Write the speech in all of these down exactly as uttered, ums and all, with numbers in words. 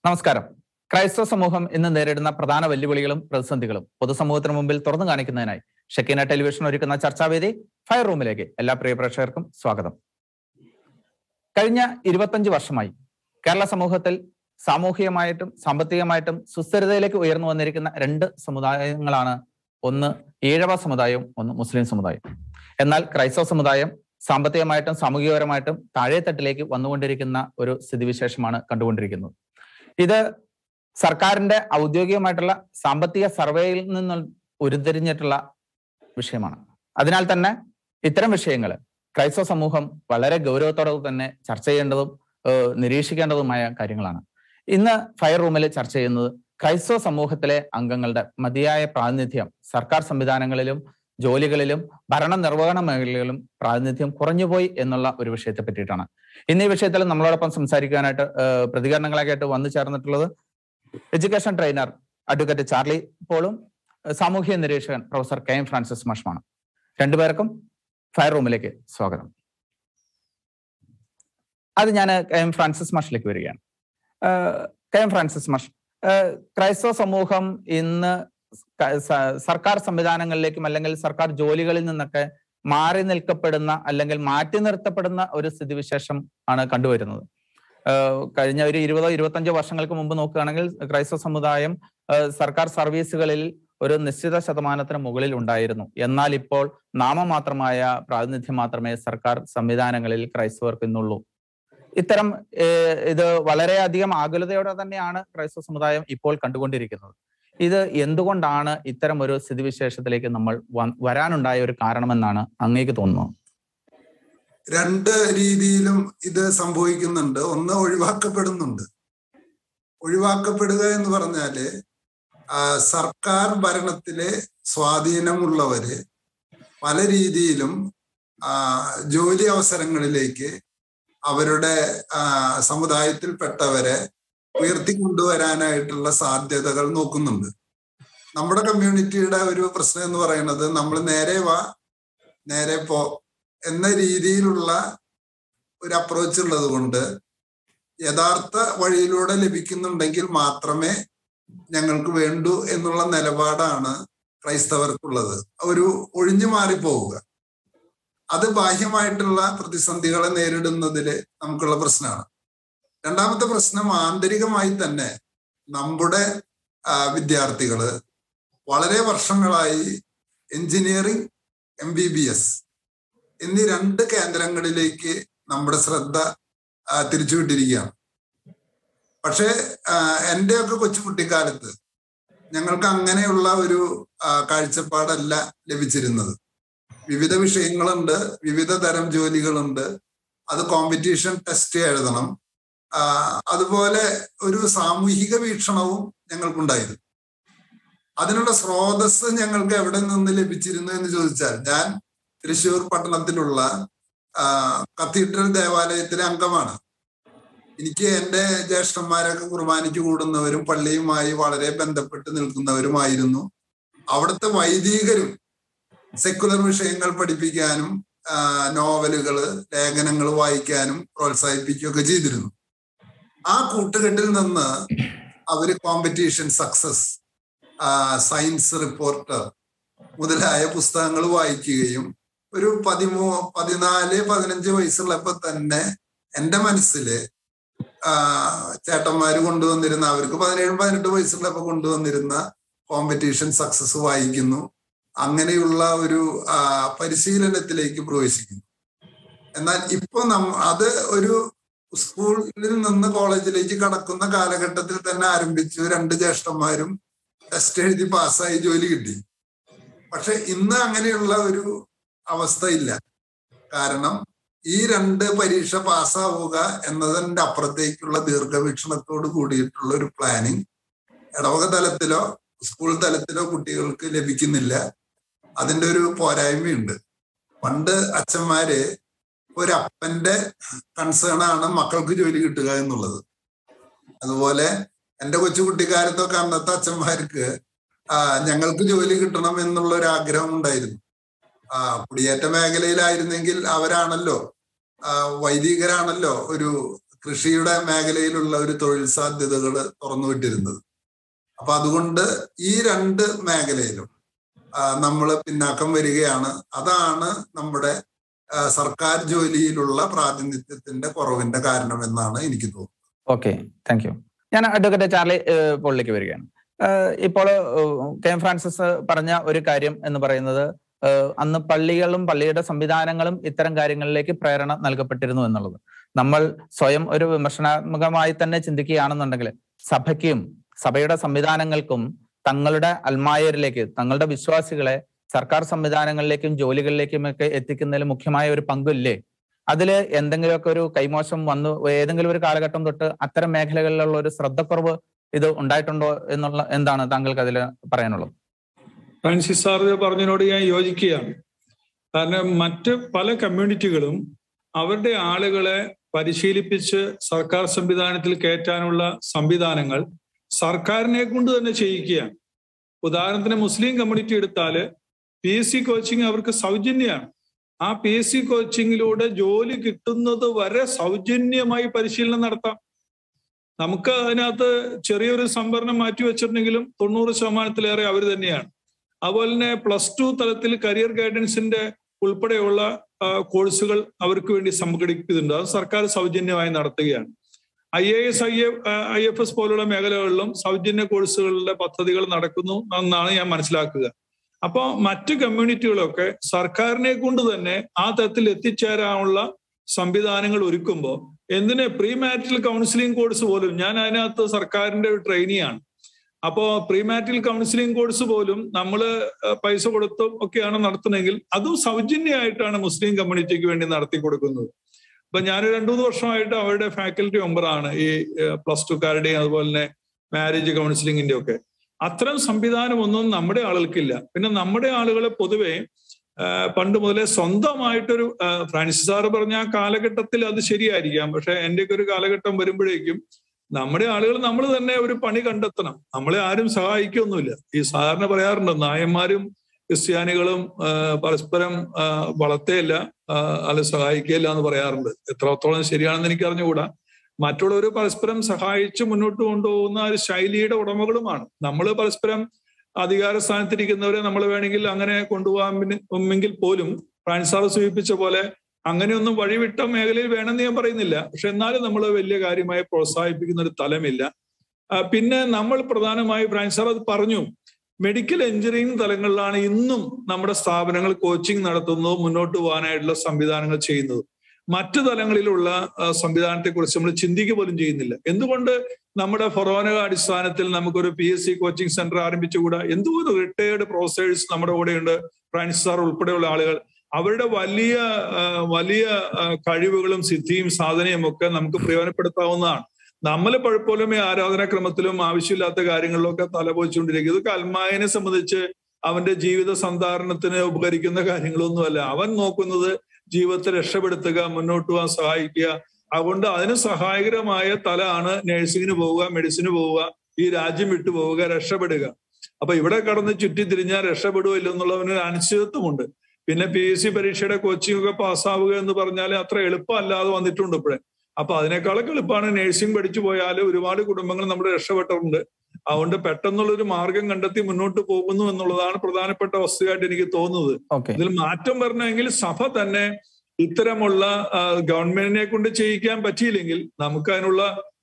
നമസ്കാരം. ക്രൈസ്തവ സമൂഹം ഇന്ന് നേരിടുന്ന പ്രധാന വെല്ലുവിളികളും പ്രതിസന്ധികളും പൊതുസമൂഹത്തിന് മുമ്പിൽ തുറന്നു കാണിക്കുന്നതിനായി ഷെക്കീന ടെലിവിഷൻ ഒരുക്കുന്ന ചർച്ചാവേദി ഫയർ റൂമിലേക്ക് എല്ലാ പ്രിയ പ്രേക്ഷകർക്കും സ്വാഗതം. കഴിഞ്ഞ ഇരുപത്തഞ്ച് വർഷമായി കേരള സമൂഹത്തിൽ സാമൂഹികമായിട്ടും സാമ്പത്തികമായിട്ടും സുസ്ഥിരതയിലേക്ക് ഉയർന്നു വന്നിരിക്കുന്ന രണ്ട് സമുദായങ്ങളാണ്. ഒന്ന് ഈഴവ സമുദായവും ഒന്ന് മുസ്ലിം സമുദായം. എന്നാൽ ക്രൈസ്തവ സമുദായം സാമ്പത്തികമായിട്ടും സാമൂഹികപരമായിട്ടും താഴെത്തട്ടിലേക്ക് വന്നുകൊണ്ടിരിക്കുന്ന ഒരു സ്ഥിതിവിശേഷമാണ് കണ്ടുകൊണ്ടിരിക്കുന്നത്. ഇത് സർക്കാരിന്റെ ഔദ്യോഗികമായിട്ടുള്ള സാമ്പത്തിക സർവേയിൽ നിന്ന് ഉരുത്തിരിഞ്ഞിട്ടുള്ള വിഷയമാണ്. അതിനാൽ തന്നെ ഇത്തരം വിഷയങ്ങൾ ക്രൈസ്തവ സമൂഹം വളരെ ഗൗരവത്തോടെ തന്നെ ചർച്ച ചെയ്യേണ്ടതും നിരീക്ഷിക്കേണ്ടതുമായ കാര്യങ്ങളാണ്. ഇന്ന് ഫയർ റൂമിൽ ചർച്ച ചെയ്യുന്നത് ക്രൈസ്തവ സമൂഹത്തിലെ അംഗങ്ങളുടെ മതിയായ പ്രാതിനിധ്യം സർക്കാർ സംവിധാനങ്ങളിലും ജോലികളിലും ഭരണ നിർവഹണ മേഖലകളിലും പ്രാതിനിധ്യം കുറഞ്ഞുപോയി എന്നുള്ള ഒരു വിഷയത്തെ പറ്റിയിട്ടാണ്. ഇന്ന് ഈ വിഷയത്തിൽ നമ്മളോടൊപ്പം സംസാരിക്കാനായിട്ട് പ്രതികരണങ്ങളായിട്ട് വന്നു ചേർന്നിട്ടുള്ളത് എഡ്യൂക്കേഷൻ ട്രെയിനർ അഡ്വക്കേറ്റ് ചാർലി പോളും സാമൂഹിക നിരീക്ഷകൻ പ്രൊഫസർ കെ എം ഫ്രാൻസിസ് മാഷുമാണ്. രണ്ടുപേർക്കും ഫയർ റൂമിലേക്ക് സ്വാഗതം. അത് ഞാൻ കെ എം ഫ്രാൻസിസ് മാഷിലേക്ക് വരികയാണ്. കെ എം ഫ്രാൻസിസ് മാഷ്, ക്രൈസ്തവ സമൂഹം ഇന്ന് സർക്കാർ സംവിധാനങ്ങളിലേക്കും അല്ലെങ്കിൽ സർക്കാർ ജോലികളിൽ നിന്നൊക്കെ മാറി നിൽക്കപ്പെടുന്ന അല്ലെങ്കിൽ മാറ്റി നിർത്തപ്പെടുന്ന ഒരു സ്ഥിതിവിശേഷം ആണ് കണ്ടുവരുന്നത്. കഴിഞ്ഞ ഒരു ഇരുപതോ ഇരുപത്തഞ്ചോ വർഷങ്ങൾക്ക് മുമ്പ് നോക്കുകയാണെങ്കിൽ ക്രൈസ്തവ സമുദായം സർക്കാർ സർവീസുകളിൽ ഒരു നിശ്ചിത ശതമാനത്തിന് മുകളിൽ ഉണ്ടായിരുന്നു. എന്നാൽ ഇപ്പോൾ നാമമാത്രമായ പ്രാതിനിധ്യം മാത്രമേ സർക്കാർ സംവിധാനങ്ങളിൽ ക്രൈസ്തവർക്ക് ഇന്നുള്ളൂ. ഇത്തരം ഇത് വളരെയധികം ആകുലതയോടെ തന്നെയാണ് ക്രൈസ്തവ സമുദായം ഇപ്പോൾ കണ്ടുകൊണ്ടിരിക്കുന്നത്. ഇത് എന്തുകൊണ്ടാണ് ഇത്തരം ഒരു സ്ഥിതിവിശേഷത്തിലേക്ക് നമ്മൾ വരാനുണ്ടായ ഒരു കാരണമെന്നാണ് അങ്ങേക്ക് തോന്നുന്നത്? രണ്ട് രീതിയിലും ഇത് സംഭവിക്കുന്നുണ്ട്. ഒന്ന്, ഒഴിവാക്കപ്പെടുന്നുണ്ട്. ഒഴിവാക്കപ്പെടുക എന്ന് പറഞ്ഞാല് സർക്കാർ ഭരണത്തിലെ സ്വാധീനമുള്ളവര് പല രീതിയിലും ജോലി അവസരങ്ങളിലേക്ക് അവരുടെ സമുദായത്തിൽപ്പെട്ടവരെ ഉയർത്തിക്കൊണ്ടുവരാനായിട്ടുള്ള സാധ്യതകൾ നോക്കുന്നുണ്ട്. നമ്മുടെ കമ്മ്യൂണിറ്റിയുടെ ഒരു പ്രശ്നം എന്ന് പറയുന്നത് നമ്മൾ നേരെ വാ നേരെ പോ എന്ന രീതിയിലുള്ള ഒരു അപ്രോച്ച് ഉള്ളത് കൊണ്ട് യഥാർത്ഥ വഴിയിലൂടെ ലഭിക്കുന്നുണ്ടെങ്കിൽ മാത്രമേ ഞങ്ങൾക്ക് വേണ്ടൂ എന്നുള്ള നിലപാടാണ് ക്രൈസ്തവർക്കുള്ളത്. ഒരു ഒഴിഞ്ഞു മാറി പോവുക, അത് ബാഹ്യമായിട്ടുള്ള പ്രതിസന്ധികളെ നേരിടുന്നതിൽ നമുക്കുള്ള പ്രശ്നമാണ്. രണ്ടാമത്തെ പ്രശ്നം, ആന്തരികമായി തന്നെ നമ്മുടെ വിദ്യാർത്ഥികള് വളരെ വർഷങ്ങളായി engineering, M B B S എന്നീ രണ്ട് കേന്ദ്രങ്ങളിലേക്ക് നമ്മുടെ ശ്രദ്ധ തിരിച്ചുവിട്ടിരിക്കുകയാണ്. പക്ഷേ എൻ്റെയൊക്കെ കൊച്ചു കുട്ടിക്കാലത്ത് ഞങ്ങൾക്ക് അങ്ങനെയുള്ള ഒരു കാഴ്ചപ്പാടല്ല ലഭിച്ചിരുന്നത്. വിവിധ വിഷയങ്ങളുണ്ട്, വിവിധ തരം ജോലികളുണ്ട്, അത് കോമ്പറ്റീഷൻ ടെസ്റ്റ് എഴുതണം. അതുപോലെ ഒരു സാമൂഹിക വീക്ഷണവും ഞങ്ങൾക്കുണ്ടായിരുന്നു. അതിനുള്ള സ്രോതസ് ഞങ്ങൾക്ക് എവിടെ നിന്ന് ലഭിച്ചിരുന്നു എന്ന് ചോദിച്ചാൽ, ഞാൻ തൃശ്ശൂർ പട്ടണത്തിലുള്ള കത്തീഡ്രൽ ദേവാലയത്തിലെ അംഗമാണ്. എനിക്ക് എൻ്റെ ജ്യേഷ്ഠന്മാരൊക്കെ കുർബാനയ്ക്ക് കൂടുന്നവരും പള്ളിയുമായി വളരെ ബന്ധപ്പെട്ട് നിൽക്കുന്നവരുമായിരുന്നു. അവിടുത്തെ വൈദികരും സെക്കുലർ വിഷയങ്ങൾ പഠിപ്പിക്കാനും നോവലുകള് ലേഖനങ്ങൾ വായിക്കാനും പ്രോത്സാഹിപ്പിക്കുകയൊക്കെ ചെയ്തിരുന്നു. ആ കൂട്ടുകെട്ടിൽ നിന്ന് അവര് കോമ്പറ്റീഷൻ സക്സസ്, സയൻസ് റിപ്പോർട്ടർ മുതലായ പുസ്തകങ്ങൾ വായിക്കുകയും ഒരു പതിമൂ പതിനാല് പതിനഞ്ച് വയസ്സുള്ളപ്പോ തന്നെ എൻ്റെ മനസ്സില് ചേട്ടന്മാര് കൊണ്ടുവന്നിരുന്ന, അവർക്ക് പതിനേഴ് പതിനെട്ട് വയസ്സുള്ളപ്പോ കൊണ്ടുവന്നിരുന്ന കോമ്പറ്റീഷൻ സക്സസ് വായിക്കുന്നു. അങ്ങനെയുള്ള ഒരു പരിശീലനത്തിലേക്ക് പ്രവേശിക്കുന്നു. എന്നാൽ ഇപ്പൊ നമ്മ അത് ഒരു സ്കൂളിൽ നിന്ന് കോളേജിലേക്ക് കടക്കുന്ന കാലഘട്ടത്തിൽ തന്നെ ആരംഭിച്ചു. രണ്ട് ജ്യേഷ്ഠന്മാരും ടെസ്റ്റ് എഴുതി പാസ്സായി ജോലി കിട്ടി. പക്ഷെ ഇന്ന് അങ്ങനെയുള്ള ഒരു അവസ്ഥയില്ല. കാരണം ഈ രണ്ട് പരീക്ഷ പാസ്സാവുക എന്നതിൻ്റെ അപ്പുറത്തേക്കുള്ള ദീർഘവീക്ഷണത്തോട് കൂടിയിട്ടുള്ള ഒരു പ്ലാനിങ് ഇടവക തലത്തിലോ സ്കൂൾ തലത്തിലോ കുട്ടികൾക്ക് ലഭിക്കുന്നില്ല. അതിൻ്റെ ഒരു പോരായ്മയുണ്ട്. പണ്ട് അച്ഛന്മാര് ഒരു അപ്പന്റെ കൺസേൺ ആണ് മക്കൾക്ക് ജോലി കിട്ടുക എന്നുള്ളത്. അതുപോലെ എൻ്റെ കൊച്ചു കുട്ടിക്കാലത്തൊക്കെ അന്നത്തെ അച്ഛന്മാർക്ക് ഞങ്ങൾക്ക് ജോലി കിട്ടണം എന്നുള്ള ഒരു ആഗ്രഹം ഉണ്ടായിരുന്നു. ആ കുടിയേറ്റ മേഖലയിലായിരുന്നെങ്കിൽ അവരാണല്ലോ വൈദികരാണല്ലോ ഒരു കൃഷിയുടെ മേഖലയിലുള്ള ഒരു തൊഴിൽ സാധ്യതകൾ തുറന്നുവിട്ടിരുന്നത്. അപ്പൊ അതുകൊണ്ട് ഈ രണ്ട് മേഖലയിലും നമ്മൾ പിന്നാക്കം വരികയാണ്. അതാണ് നമ്മുടെ സർക്കാർ ജോലിയിലുള്ള പ്രാതിനിധ്യത്തിന്റെ കുറവിന്റെ കാരണം എന്നാണ് എനിക്ക് തോന്നുന്നത്. Okay, thank you. ഞാൻ അഡ്വക്കേറ്റ് ചാർലി പോളിലേക്ക് വരികയാണ്. ഇപ്പോൾ കെ എം ഫ്രാൻസിസ് പറഞ്ഞ ഒരു കാര്യം എന്ന് പറയുന്നത് അന്ന് പള്ളികളും പള്ളിയുടെ സംവിധാനങ്ങളും ഇത്തരം കാര്യങ്ങളിലേക്ക് പ്രേരണ നൽകപ്പെട്ടിരുന്നു എന്നുള്ളത്. നമ്മൾ സ്വയം ഒരു വിമർശനാത്മകമായി തന്നെ ചിന്തിക്കുകയാണെന്നുണ്ടെങ്കിൽ സഭയ്ക്കും സഭയുടെ സംവിധാനങ്ങൾക്കും തങ്ങളുടെ അൽമായരിലേക്ക്, തങ്ങളുടെ വിശ്വാസികളെ സർക്കാർ സംവിധാനങ്ങളിലേക്കും ജോലികളിലേക്കും ഒക്കെ എത്തിക്കുന്നതിൽ മുഖ്യമായ ഒരു പങ്കില്ലേ? അതിൽ എന്തെങ്കിലുമൊക്കെ ഒരു കൈമോശം വന്നു ഏതെങ്കിലും ഒരു കാലഘട്ടം തൊട്ട് അത്തരം മേഖലകളിലുള്ള ഒരു ശ്രദ്ധക്കുറവ് ഇത് ഉണ്ടായിട്ടുണ്ടോ എന്നുള്ള എന്താണ് താങ്കൾക്ക് അതിൽ പറയാനുള്ളത്? ഫ്രാൻസിസ് സാർ പറഞ്ഞതിനോട് ഞാൻ യോജിക്കുകയാണ്. കാരണം മറ്റ് പല കമ്മ്യൂണിറ്റികളും അവരുടെ ആളുകളെ പരിശീലിപ്പിച്ച് സർക്കാർ സംവിധാനത്തിൽ കയറ്റാനുള്ള സംവിധാനങ്ങൾ സർക്കാരിനെ കൊണ്ട് തന്നെ ചെയ്യിക്കുകയാണ്. ഉദാഹരണത്തിന് മുസ്ലിം കമ്മ്യൂണിറ്റി എടുത്താല് പി എസ് സി കോച്ചിങ് അവർക്ക് സൗജന്യമാണ്. ആ പി എസ് സി കോച്ചിങ്ങിലൂടെ ജോലി കിട്ടുന്നത് വരെ സൗജന്യമായി പരിശീലനം നടത്താം. നമുക്ക് അതിനകത്ത് ചെറിയൊരു സംവരണം മാറ്റി വെച്ചിട്ടുണ്ടെങ്കിലും തൊണ്ണൂറ് ശതമാനത്തിലേറെ അവർ തന്നെയാണ്. അതുപോലെ തന്നെ പ്ലസ് ടു തലത്തിൽ കരിയർ ഗൈഡൻസിന്റെ ഉൾപ്പെടെയുള്ള കോഴ്സുകൾ അവർക്ക് വേണ്ടി സംഘടിപ്പിക്കുന്നുണ്ട്. അത് സർക്കാർ സൗജന്യമായി നടത്തുകയാണ്. I A S I I F S പോലുള്ള മേഖലകളിലും സൗജന്യ കോഴ്സുകളുടെ പദ്ധതികൾ നടക്കുന്നു എന്നാണ് ഞാൻ മനസ്സിലാക്കുക. അപ്പോൾ മറ്റ് കമ്മ്യൂണിറ്റികളൊക്കെ സർക്കാരിനെ കൊണ്ട് തന്നെ ആ തരത്തിൽ എത്തിച്ചേരാനുള്ള സംവിധാനങ്ങൾ ഒരുക്കുമ്പോൾ എന്തിന് പ്രീ മാരിറ്റൽ കൗൺസിലിംഗ് കോഴ്സ് പോലും, ഞാൻ അതിനകത്ത് സർക്കാരിന്റെ ഒരു ട്രെയിനിയാണ്. അപ്പോ പ്രീ മാരിറ്റൽ കൗൺസിലിംഗ് കോഴ്സ് പോലും നമ്മൾ പൈസ കൊടുത്തും ഒക്കെയാണ് നടത്തുന്നതെങ്കിൽ അതും സൗജന്യമായിട്ടാണ് മുസ്ലിം കമ്മ്യൂണിറ്റിക്ക് വേണ്ടി നടത്തി കൊടുക്കുന്നത്. അപ്പൊ ഞാൻ രണ്ടു മൂന്ന് വർഷമായിട്ട് അവരുടെ ഫാക്കൽറ്റി മെമ്പറാണ് ഈ പ്ലസ് ടുക്കാരുടെയും അതുപോലെ തന്നെ മാരേജ് കൗൺസിലിങ്ങിന്റെ ഒക്കെ. അത്തരം സംവിധാനമൊന്നും നമ്മുടെ ആളുകൾക്കില്ല. പിന്നെ നമ്മുടെ ആളുകളെ പൊതുവെ പണ്ട് മുതലേ സ്വന്തമായിട്ടൊരു ഫ്രാൻസിസ് സാറ് പറഞ്ഞ ആ കാലഘട്ടത്തിൽ അത് ശരിയായിരിക്കാം. പക്ഷെ എന്റെയൊക്കെ ഒരു കാലഘട്ടം വരുമ്പോഴേക്കും നമ്മുടെ ആളുകൾ നമ്മൾ തന്നെ ഒരു പണി കണ്ടെത്തണം. നമ്മളെ ആരും സഹായിക്കൊന്നുമില്ല. ഈ സാധാരണ പറയാറുണ്ട് നായന്മാരും ക്രിസ്ത്യാനികളും പരസ്പരം വളർത്തേയില്ല അല്ല സഹായിക്കുകയില്ല എന്ന് പറയാറുണ്ട്. എത്രത്തോളം ശരിയാണെന്ന് എനിക്ക് അറിഞ്ഞുകൂടാ. മറ്റുള്ളവർ പരസ്പരം സഹായിച്ച് മുന്നോട്ട് കൊണ്ടുപോകുന്ന ഒരു ശൈലിയുടെ ഉടമകളുമാണ്. നമ്മൾ പരസ്പരം അധികാര സ്ഥാനത്തിരിക്കുന്നവരെ നമ്മൾ വേണമെങ്കിൽ അങ്ങനെ കൊണ്ടുപോകാമെങ്കിൽ പോലും ഫ്രാൻസിസ് സാർ സൂചിപ്പിച്ച പോലെ അങ്ങനെയൊന്നും വഴിവിട്ട മേഖലയിൽ വേണമെന്ന് ഞാൻ പറയുന്നില്ല. പക്ഷെ എന്നാലും നമ്മൾ വലിയ കാര്യമായി പ്രോത്സാഹിപ്പിക്കുന്ന ഒരു തലമില്ല. പിന്നെ നമ്മൾ പ്രധാനമായി ഫ്രാൻസിസ് സാർ അത് പറഞ്ഞു, മെഡിക്കൽ എഞ്ചിനീയറിംഗ് തലങ്ങളിലാണ് ഇന്നും നമ്മുടെ സ്ഥാപനങ്ങൾ കോച്ചിങ് നടത്തുന്നതും മുന്നോട്ട് പോകാനായിട്ടുള്ള സംവിധാനങ്ങൾ ചെയ്യുന്നത്. മറ്റു തലങ്ങളിലുള്ള സംവിധാനത്തെ കുറിച്ച് നമ്മൾ ചിന്തിക്കുക പോലും ചെയ്യുന്നില്ല. എന്തുകൊണ്ട് നമ്മുടെ ഫൊറോന അടിസ്ഥാനത്തിൽ നമുക്കൊരു P S C coaching centre ആരംഭിച്ചുകൂടാ? എന്തുകൊണ്ട് റിട്ടയേർഡ് പ്രൊഫസേഴ്സ് നമ്മുടെ കൂടെയുണ്ട്, ഫ്രാൻസിസ് സാർ ഉൾപ്പെടെയുള്ള ആളുകൾ. അവരുടെ വലിയ വലിയ കഴിവുകളും സിദ്ധിയും സാധനയും ഒക്കെ നമുക്ക് പ്രയോജനപ്പെടുത്താവുന്നതാണ്. നമ്മൾ പലപ്പോഴും ഈ ആരാധനാക്രമത്തിലും ആവശ്യമില്ലാത്ത കാര്യങ്ങളിലൊക്കെ തലപോയിച്ചുകൊണ്ടിരിക്കും. ഇതൊക്കെ അൽമായനെ സംബന്ധിച്ച് അവന്റെ ജീവിത സന്ധാരണത്തിന് ഉപകരിക്കുന്ന കാര്യങ്ങളൊന്നുമല്ല. അവൻ നോക്കുന്നത് ജീവിതത്തെ രക്ഷപ്പെടുത്തുക, മുന്നോട്ട് പോകാൻ സഹായിക്കുക. അതുകൊണ്ട് അതിന് സഹായകരമായ തലമാണ് നഴ്സിങ്ങിന് പോവുക, മെഡിസിന് പോവുക, ഈ രാജ്യം വിട്ടു പോവുക, രക്ഷപ്പെടുക. അപ്പൊ ഇവിടെ കടന്ന് ചുറ്റിത്തിരിഞ്ഞാൽ രക്ഷപ്പെടുകയോ ഇല്ലെന്നുള്ളവനൊരു അനിശ്ചിതത്വമുണ്ട്. പിന്നെ പി എസ് സി പരീക്ഷയുടെ കോച്ചിങ് ഒക്കെ പാസ്സാവുക എന്ന് പറഞ്ഞാൽ അത്ര എളുപ്പമല്ലാതെ വന്നിട്ടുണ്ട് ഇപ്പോഴേ. അപ്പൊ അതിനേക്കാളൊക്കെ എളുപ്പമാണ് നഴ്സിംഗ് പഠിച്ചു പോയാൽ ഒരുപാട് കുടുംബങ്ങൾ നമ്മുടെ രക്ഷപ്പെട്ടിട്ടുണ്ട്. അതുകൊണ്ട് പെട്ടെന്നുള്ളൊരു മാർഗം കണ്ടെത്തി മുന്നോട്ട് പോകുന്നു എന്നുള്ളതാണ് പ്രധാനപ്പെട്ട വസ്തുവായിട്ട് എനിക്ക് തോന്നുന്നത്. ഇതിൽ മാറ്റം വരണമെങ്കിൽ സഭ തന്നെ ഇത്തരമുള്ള ഗവൺമെന്റിനെ കൊണ്ട് ചെയ്യിക്കാൻ പറ്റിയില്ലെങ്കിൽ നമുക്ക് അതിനുള്ള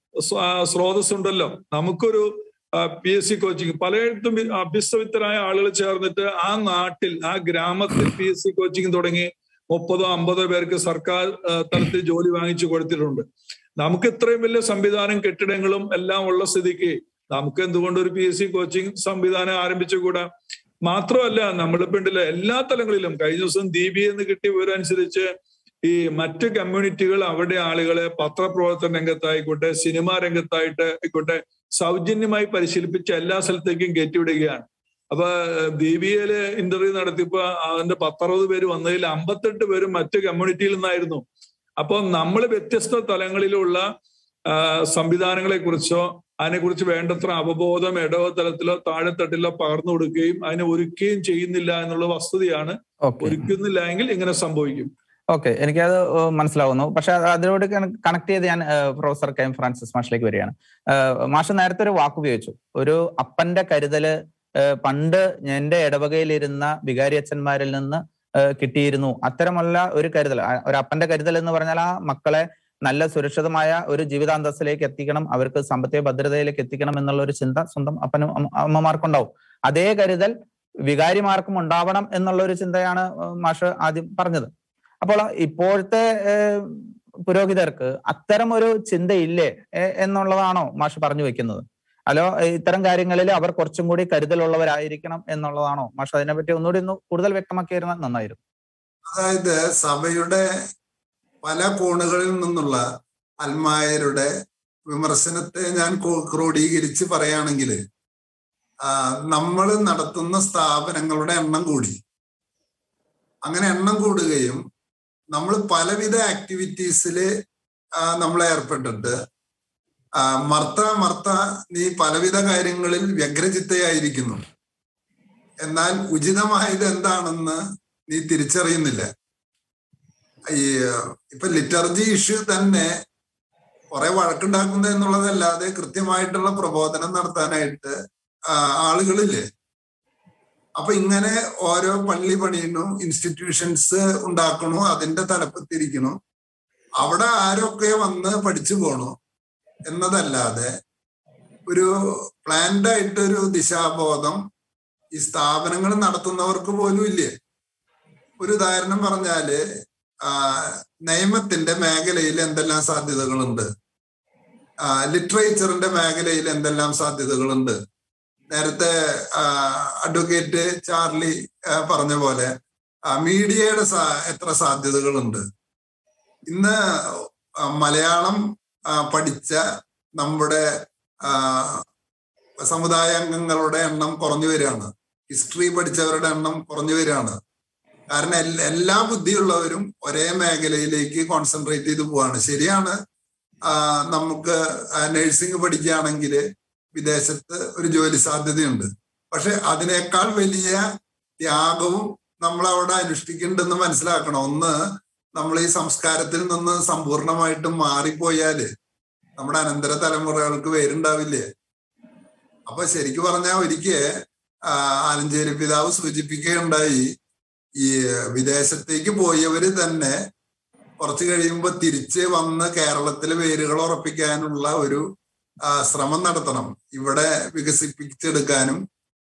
സ്രോതസ് ഉണ്ടല്ലോ. നമുക്കൊരു പി എസ് സി കോച്ചിങ് പലയിടത്തും അഭ്യസ്തവിത്തരായ ആളുകൾ ചേർന്നിട്ട് ആ നാട്ടിൽ ആ ഗ്രാമത്തിൽ പി എസ് സി കോച്ചിങ് തുടങ്ങി മുപ്പതോ അമ്പതോ പേർക്ക് സർക്കാർ തലത്തിൽ ജോലി വാങ്ങിച്ചു കൊടുത്തിട്ടുണ്ട്. നമുക്ക് ഇത്രയും വലിയ സംവിധാനം കെട്ടിടങ്ങളും എല്ലാം ഉള്ള സ്ഥിതിക്ക് നമുക്ക് എന്തുകൊണ്ട് ഒരു പി എസ് സി കോച്ചിങ് സംവിധാനം ആരംഭിച്ചുകൂടാ? മാത്രമല്ല നമ്മളിപ്പോ ഉണ്ടല്ലോ എല്ലാ തലങ്ങളിലും കഴിഞ്ഞ ദിവസം ദീപി എന്ന് കിട്ടിയ വിവരം അനുസരിച്ച് ഈ മറ്റ് കമ്മ്യൂണിറ്റികൾ അവരുടെ ആളുകളെ പത്രപ്രവർത്തന രംഗത്തായിക്കോട്ടെ സിനിമാ രംഗത്തായിട്ട് ആയിക്കോട്ടെ സൗജന്യമായി പരിശീലിപ്പിച്ച് എല്ലാ സ്ഥലത്തേക്കും കയറ്റിവിടുകയാണ്. അപ്പൊ ദീപിയയില് ഇന്റർവ്യൂ നടത്തിയപ്പോ അതിന്റെ പത്തറുപത് പേര് വന്നതിൽ അമ്പത്തെട്ട് പേരും മറ്റ് കമ്മ്യൂണിറ്റിയിൽ നിന്നായിരുന്നു. അപ്പൊ നമ്മൾ വ്യത്യസ്ത തലങ്ങളിലുള്ള സംവിധാനങ്ങളെ കുറിച്ചോ അതിനെക്കുറിച്ച് വേണ്ടത്ര അവബോധം ഇടവ തലത്തിലോ താഴെത്തട്ടിലോ പകർന്നു കൊടുക്കുകയും അതിനെ ഒരുക്കുകയും ചെയ്യുന്നില്ല എന്നുള്ള വസ്തുതയാണ്. ഒരുക്കുന്നില്ല എങ്കിൽ ഇങ്ങനെ സംഭവിക്കും. ഓക്കെ, എനിക്കത് മനസ്സിലാവുന്നു. പക്ഷെ അതിനോട് കണക്ട് ചെയ്ത് ഞാൻ പ്രൊഫസർ കെ എം ഫ്രാൻസിസ് മാഷിലേക്ക് വരികയാണ്. മാഷ് നേരത്തെ ഒരു വാക്ക് ഉപയോഗിച്ചു, ഒരു അപ്പന്റെ കരുതല് പണ്ട് എന്റെ ഇടവകയിലിരുന്ന വികാരി അച്ഛന്മാരിൽ നിന്ന് കിട്ടിയിരുന്നു. അത്തരമുള്ള ഒരു കരുതൽ, ഒരു അപ്പന്റെ കരുതൽ എന്ന് പറഞ്ഞാൽ ആ മക്കളെ നല്ല സുരക്ഷിതമായ ഒരു ജീവിതാന്തസ്സിലേക്ക് എത്തിക്കണം, അവർക്ക് സാമ്പത്തിക ഭദ്രതയിലേക്ക് എത്തിക്കണം എന്നുള്ള ഒരു ചിന്ത സ്വന്തം അപ്പനും അമ്മമാർക്കുണ്ടാവും. അതേ കരുതൽ വികാരിമാർക്കും ഉണ്ടാവണം എന്നുള്ള ഒരു ചിന്തയാണ് മാഷ് ആദ്യം പറഞ്ഞത്. അപ്പോൾ ഇപ്പോഴത്തെ പുരോഹിതർക്ക് അത്തരം ഒരു ചിന്തയില്ലേ എന്നുള്ളതാണോ മാഷ് പറഞ്ഞു വെക്കുന്നത്? അല്ലോ ഇത്തരം കാര്യങ്ങളിൽ അവർ കുറച്ചും കൂടി കരുതലുള്ളവരായിരിക്കണം എന്നുള്ളതാണോ മാഷ്? അതിനെപ്പറ്റി ഒന്നുകൂടി ഒന്ന് കൂടുതൽ വ്യക്തമാക്കിയിരുന്നാൽ നന്നായിരുന്നു. അതായത് സഭയുടെ പല കോണുകളിൽ നിന്നുള്ള അൽമായരുടെ വിമർശനത്തെ ഞാൻ ക്രോഡീകരിച്ച് പറയുകയാണെങ്കിൽ, നമ്മൾ നടത്തുന്ന സ്ഥാപനങ്ങളുടെ എണ്ണം കൂടി. അങ്ങനെ എണ്ണം കൂടുകയും നമ്മൾ പലവിധ ആക്ടിവിറ്റീസിൽ നമ്മൾ ഏർപ്പെട്ടിട്ട് മർത്ത മർത്ത നീ പലവിധ കാര്യങ്ങളിൽ വ്യഗ്രചിത്തയായിരിക്കുന്നു, എന്നാൽ ഉചിതമായത് എന്താണെന്ന് നീ തിരിച്ചറിയുന്നില്ല. ഈ ഇപ്പൊ ലിറ്റർജി ഇഷ്യൂ തന്നെ കുറെ വഴക്കുണ്ടാക്കുന്നത് എന്നുള്ളതല്ലാതെ കൃത്യമായിട്ടുള്ള പ്രബോധനം നടത്താനായിട്ട് ആളുകളില്ലേ. അപ്പൊ ഇങ്ങനെ ഓരോ പള്ളി പണിയണു, ഇൻസ്റ്റിറ്റ്യൂഷൻസ് ഉണ്ടാക്കണു, അതിന്റെ തലപ്പത്തിരിക്കണു, അവിടെ ആരൊക്കെ വന്ന് പഠിച്ചു പോണു എന്നതല്ലാതെ ഒരു പ്ലാൻഡ് ആയിട്ടൊരു ദിശാബോധം ഈ സ്ഥാപനങ്ങൾ നടത്തുന്നവർക്ക് പോലും ഇല്ലേ. ഒരു ഉദാഹരണം പറഞ്ഞാല് നിയമത്തിന്റെ മേഖലയിൽ എന്തെല്ലാം സാധ്യതകളുണ്ട്, ലിറ്ററേച്ചറിന്റെ മേഖലയിൽ എന്തെല്ലാം സാധ്യതകളുണ്ട്. നേരത്തെ അഡ്വക്കേറ്റ് ചാർലി പറഞ്ഞ പോലെ മീഡിയയുടെ എത്ര സാധ്യതകളുണ്ട്. ഇന്ന് മലയാളം പഠിച്ച നമ്മുടെ സമുദായ അംഗങ്ങളുടെ എണ്ണം കുറഞ്ഞു വരികയാണ്, ഹിസ്റ്ററി പഠിച്ചവരുടെ എണ്ണം കുറഞ്ഞു വരികയാണ്. കാരണം എല്ലാ ബുദ്ധിയുള്ളവരും ഒരേ മേഖലയിലേക്ക് കോൺസെൻട്രേറ്റ് ചെയ്ത് പോവാണ്. ശരിയാണ്, നമുക്ക് നഴ്സിംഗ് പഠിക്കുകയാണെങ്കിൽ വിദേശത്ത് ഒരു ജോലി സാധ്യതയുണ്ട്. പക്ഷെ അതിനേക്കാൾ വലിയ ത്യാഗവും നമ്മൾ അവിടെ അനുഷ്ഠിക്കുന്നുണ്ടെന്ന് മനസ്സിലാക്കണം. ഒന്ന്, നമ്മൾ ഈ സംസ്കാരത്തിൽ നിന്ന് സമ്പൂർണമായിട്ടും മാറിപ്പോയാല് നമ്മുടെ അനന്തര തലമുറകൾക്ക് പേരുണ്ടാവില്ലേ. അപ്പൊ ശരിക്കു പറഞ്ഞാൽ ഒരിക്കൽ ആലഞ്ചേരി പിതാവ് സൂചിപ്പിക്കുകയുണ്ടായി, ഈ വിദേശത്തേക്ക് പോയവര് തന്നെ കുറച്ച് കഴിയുമ്പോൾ തിരിച്ച് വന്ന് കേരളത്തിലെ വേരുകൾ ഉറപ്പിക്കാനുള്ള ഒരു ശ്രമം നടത്തണം, ഇവിടെ വികസിപ്പിച്ചെടുക്കാനും.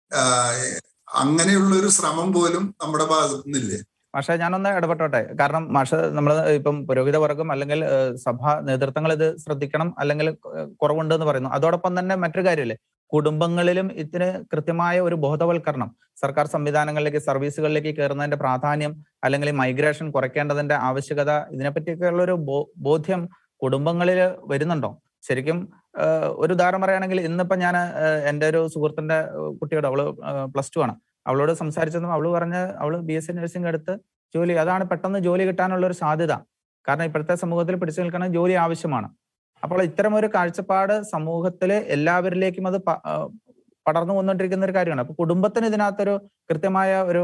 അങ്ങനെയുള്ള ഒരു ശ്രമം പോലും നമ്മുടെ ഭാഗത്തു നിന്നില്ലേ. മാഷെ, ഞാനൊന്ന് ഇടപെട്ടോട്ടെ. കാരണം മാഷ് നമ്മൾ ഇപ്പം പുരോഹിത വർഗം അല്ലെങ്കിൽ സഭാ നേതൃത്വങ്ങൾ ഇത് ശ്രദ്ധിക്കണം, അല്ലെങ്കിൽ കുറവുണ്ട് എന്ന് പറയുന്നു. അതോടൊപ്പം തന്നെ മറ്റൊരു കാര്യമില്ലേ, കുടുംബങ്ങളിലും ഇതിന് കൃത്യമായ ഒരു ബോധവൽക്കരണം, സർക്കാർ സംവിധാനങ്ങളിലേക്ക് സർവീസുകളിലേക്ക് കയറുന്നതിന്റെ പ്രാധാന്യം, അല്ലെങ്കിൽ മൈഗ്രേഷൻ കുറയ്ക്കേണ്ടതിന്റെ ആവശ്യകത, ഇതിനെപ്പറ്റിയൊക്കെ ഉള്ള ഒരു ബോധ്യം കുടുംബങ്ങളിൽ വരുന്നുണ്ടോ? ശരിക്കും ഒരു ഉദാഹരണം പറയുകയാണെങ്കിൽ, ഇന്നിപ്പോ ഞാൻ എൻ്റെ ഒരു സുഹൃത്തിന്റെ കുട്ടിയോട്, അവള് പ്ലസ് ടു ആണ്, അവളോട് സംസാരിച്ചതും അവള് പറഞ്ഞ അവള് ബി എസ് സി നഴ്സിംഗ് എടുത്ത് ജോലി, അതാണ് പെട്ടെന്ന് ജോലി കിട്ടാനുള്ള ഒരു സാധ്യത. കാരണം ഇപ്പോഴത്തെ സമൂഹത്തിൽ പിടിച്ചു നിൽക്കണ ജോലി ആവശ്യമാണ്. അപ്പോൾ ഇത്തരം ഒരു കാഴ്ചപ്പാട് സമൂഹത്തില് എല്ലാവരിലേക്കും അത് പടർന്നു വന്നുകൊണ്ടിരിക്കുന്ന ഒരു കാര്യമാണ്. അപ്പൊ കുടുംബത്തിന് ഇതിനകത്തൊരു കൃത്യമായ ഒരു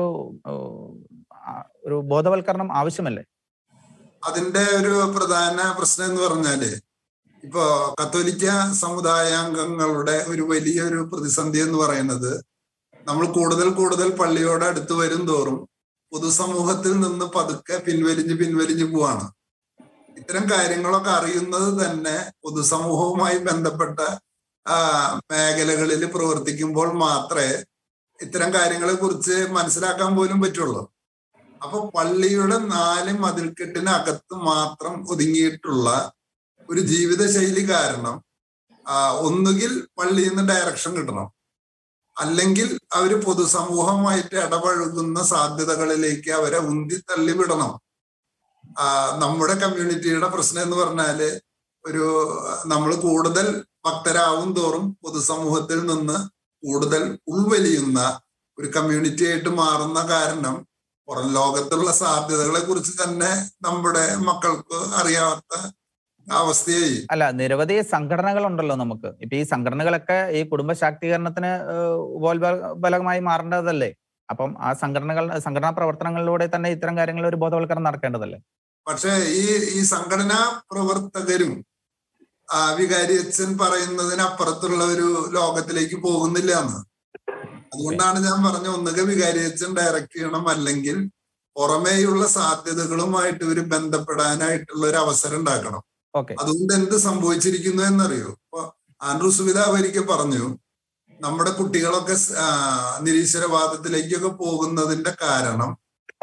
ഒരു ബോധവൽക്കരണം ആവശ്യമല്ലേ? അതിന്റെ ഒരു പ്രധാന പ്രശ്നം എന്ന് പറഞ്ഞാല്, ഇപ്പോ കത്തോലിക്ക സമുദായാംഗങ്ങളുടെ ഒരു വലിയൊരു പ്രതിസന്ധി എന്ന് പറയുന്നത്, നമ്മൾ കൂടുതൽ കൂടുതൽ പള്ളിയോട് അടുത്ത് വരും തോറും പൊതുസമൂഹത്തിൽ നിന്ന് പതുക്കെ പിൻവലിഞ്ഞ് പിൻവലിഞ്ഞ് പോവാണ്. ഇത്തരം കാര്യങ്ങളൊക്കെ അറിയുന്നത് തന്നെ പൊതുസമൂഹവുമായി ബന്ധപ്പെട്ട മേഖലകളിൽ പ്രവർത്തിക്കുമ്പോൾ മാത്രമേ ഇത്തരം കാര്യങ്ങളെ കുറിച്ച് മനസ്സിലാക്കാൻ പോലും പറ്റുള്ളൂ. അപ്പൊ പള്ളിയുടെ നാല് മതിൽക്കെട്ടിനകത്ത് മാത്രം ഒതുങ്ങിയിട്ടുള്ള ഒരു ജീവിതശൈലി കാരണം ഒന്നുകിൽ പള്ളിയിൽ നിന്ന് ഡയറക്ഷൻ കിട്ടണം, അല്ലെങ്കിൽ അവര് പൊതുസമൂഹമായിട്ട് ഇടപഴകുന്ന സാധ്യതകളിലേക്ക് അവരെ ഉന്തി തള്ളി വിടണം. ആ നമ്മുടെ കമ്മ്യൂണിറ്റിയുടെ പ്രശ്നം എന്ന് പറഞ്ഞാല്, ഒരു നമ്മൾ കൂടുതൽ ഭക്തരാവും തോറും പൊതുസമൂഹത്തിൽ നിന്ന് കൂടുതൽ ഉൾവലിയുന്ന ഒരു കമ്മ്യൂണിറ്റി ആയിട്ട് മാറുന്ന കാരണം പുറം ലോകത്തുള്ള സാധ്യതകളെ കുറിച്ച് തന്നെ നമ്മുടെ മക്കൾക്ക് അറിയാത്ത അവസ്ഥയായി. അല്ല, നിരവധി സംഘടനകൾ ഉണ്ടല്ലോ നമുക്ക്. ഇപ്പൊ ഈ സംഘടനകളൊക്കെ ഈ കുടുംബ ശാക്തീകരണത്തിന് ഉപോത്ബലകമായി മാറേണ്ടതല്ലേ? അപ്പം ആ സംഘടനകൾ സംഘടനാ പ്രവർത്തനങ്ങളിലൂടെ തന്നെ ഇത്തരം കാര്യങ്ങളിൽ ഒരു ബോധവൽക്കരണം നടക്കേണ്ടതല്ലേ? പക്ഷെ ഈ ഈ സംഘടനാ പ്രവർത്തകരും ആ വികാരി അച്ഛൻ പറയുന്നതിനപ്പുറത്തുള്ള ഒരു ലോകത്തിലേക്ക് പോകുന്നില്ല എന്ന്. അതുകൊണ്ടാണ് ഞാൻ പറഞ്ഞ ഒന്നുകിൽ വികാരി അച്ഛൻ ഡയറക്റ്റ് ചെയ്യണം, അല്ലെങ്കിൽ പുറമേയുള്ള സാധ്യതകളുമായിട്ട് ഇവർ ബന്ധപ്പെടാനായിട്ടുള്ള ഒരു അവസരം ഉണ്ടാക്കണം. അതുകൊണ്ട് എന്ത് സംഭവിച്ചിരിക്കുന്നു എന്നറിയോ? ഇപ്പൊ ആൻഡ്രൂ സുവിധാവ് ഒരിക്കൽ പറഞ്ഞു, നമ്മുടെ കുട്ടികളൊക്കെ നിരീശ്വരവാദത്തിലേക്കൊക്കെ പോകുന്നതിന്റെ കാരണം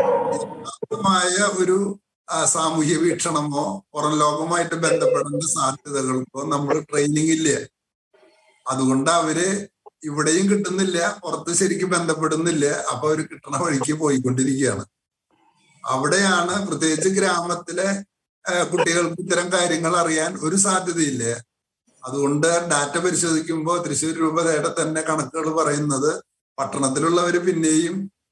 മായ ഒരു സാമൂഹ്യ വീക്ഷണമോ പുറം ലോകവുമായിട്ട് ബന്ധപ്പെടേണ്ട സാധ്യതകൾക്കോ നമ്മൾ ട്രെയിനിങ് ഇല്ല. അതുകൊണ്ട് അവര് ഇവിടെയും കിട്ടുന്നില്ല, പുറത്ത് ശരിക്കും ബന്ധപ്പെടുന്നില്ല. അപ്പൊ അവര് കിട്ടണ വഴിക്ക് പോയിക്കൊണ്ടിരിക്കുകയാണ്. അവിടെയാണ് പ്രത്യേകിച്ച് ഗ്രാമത്തിലെ കുട്ടികൾക്ക് ഇത്തരം കാര്യങ്ങൾ അറിയാൻ ഒരു സാധ്യതയില്ല. അതുകൊണ്ട് ഡാറ്റ പരിശോധിക്കുമ്പോൾ തൃശ്ശൂർ രൂപതയുടെ തന്നെ കണക്കുകൾ പറയുന്നത് പട്ടണത്തിലുള്ളവര് പിന്നെയും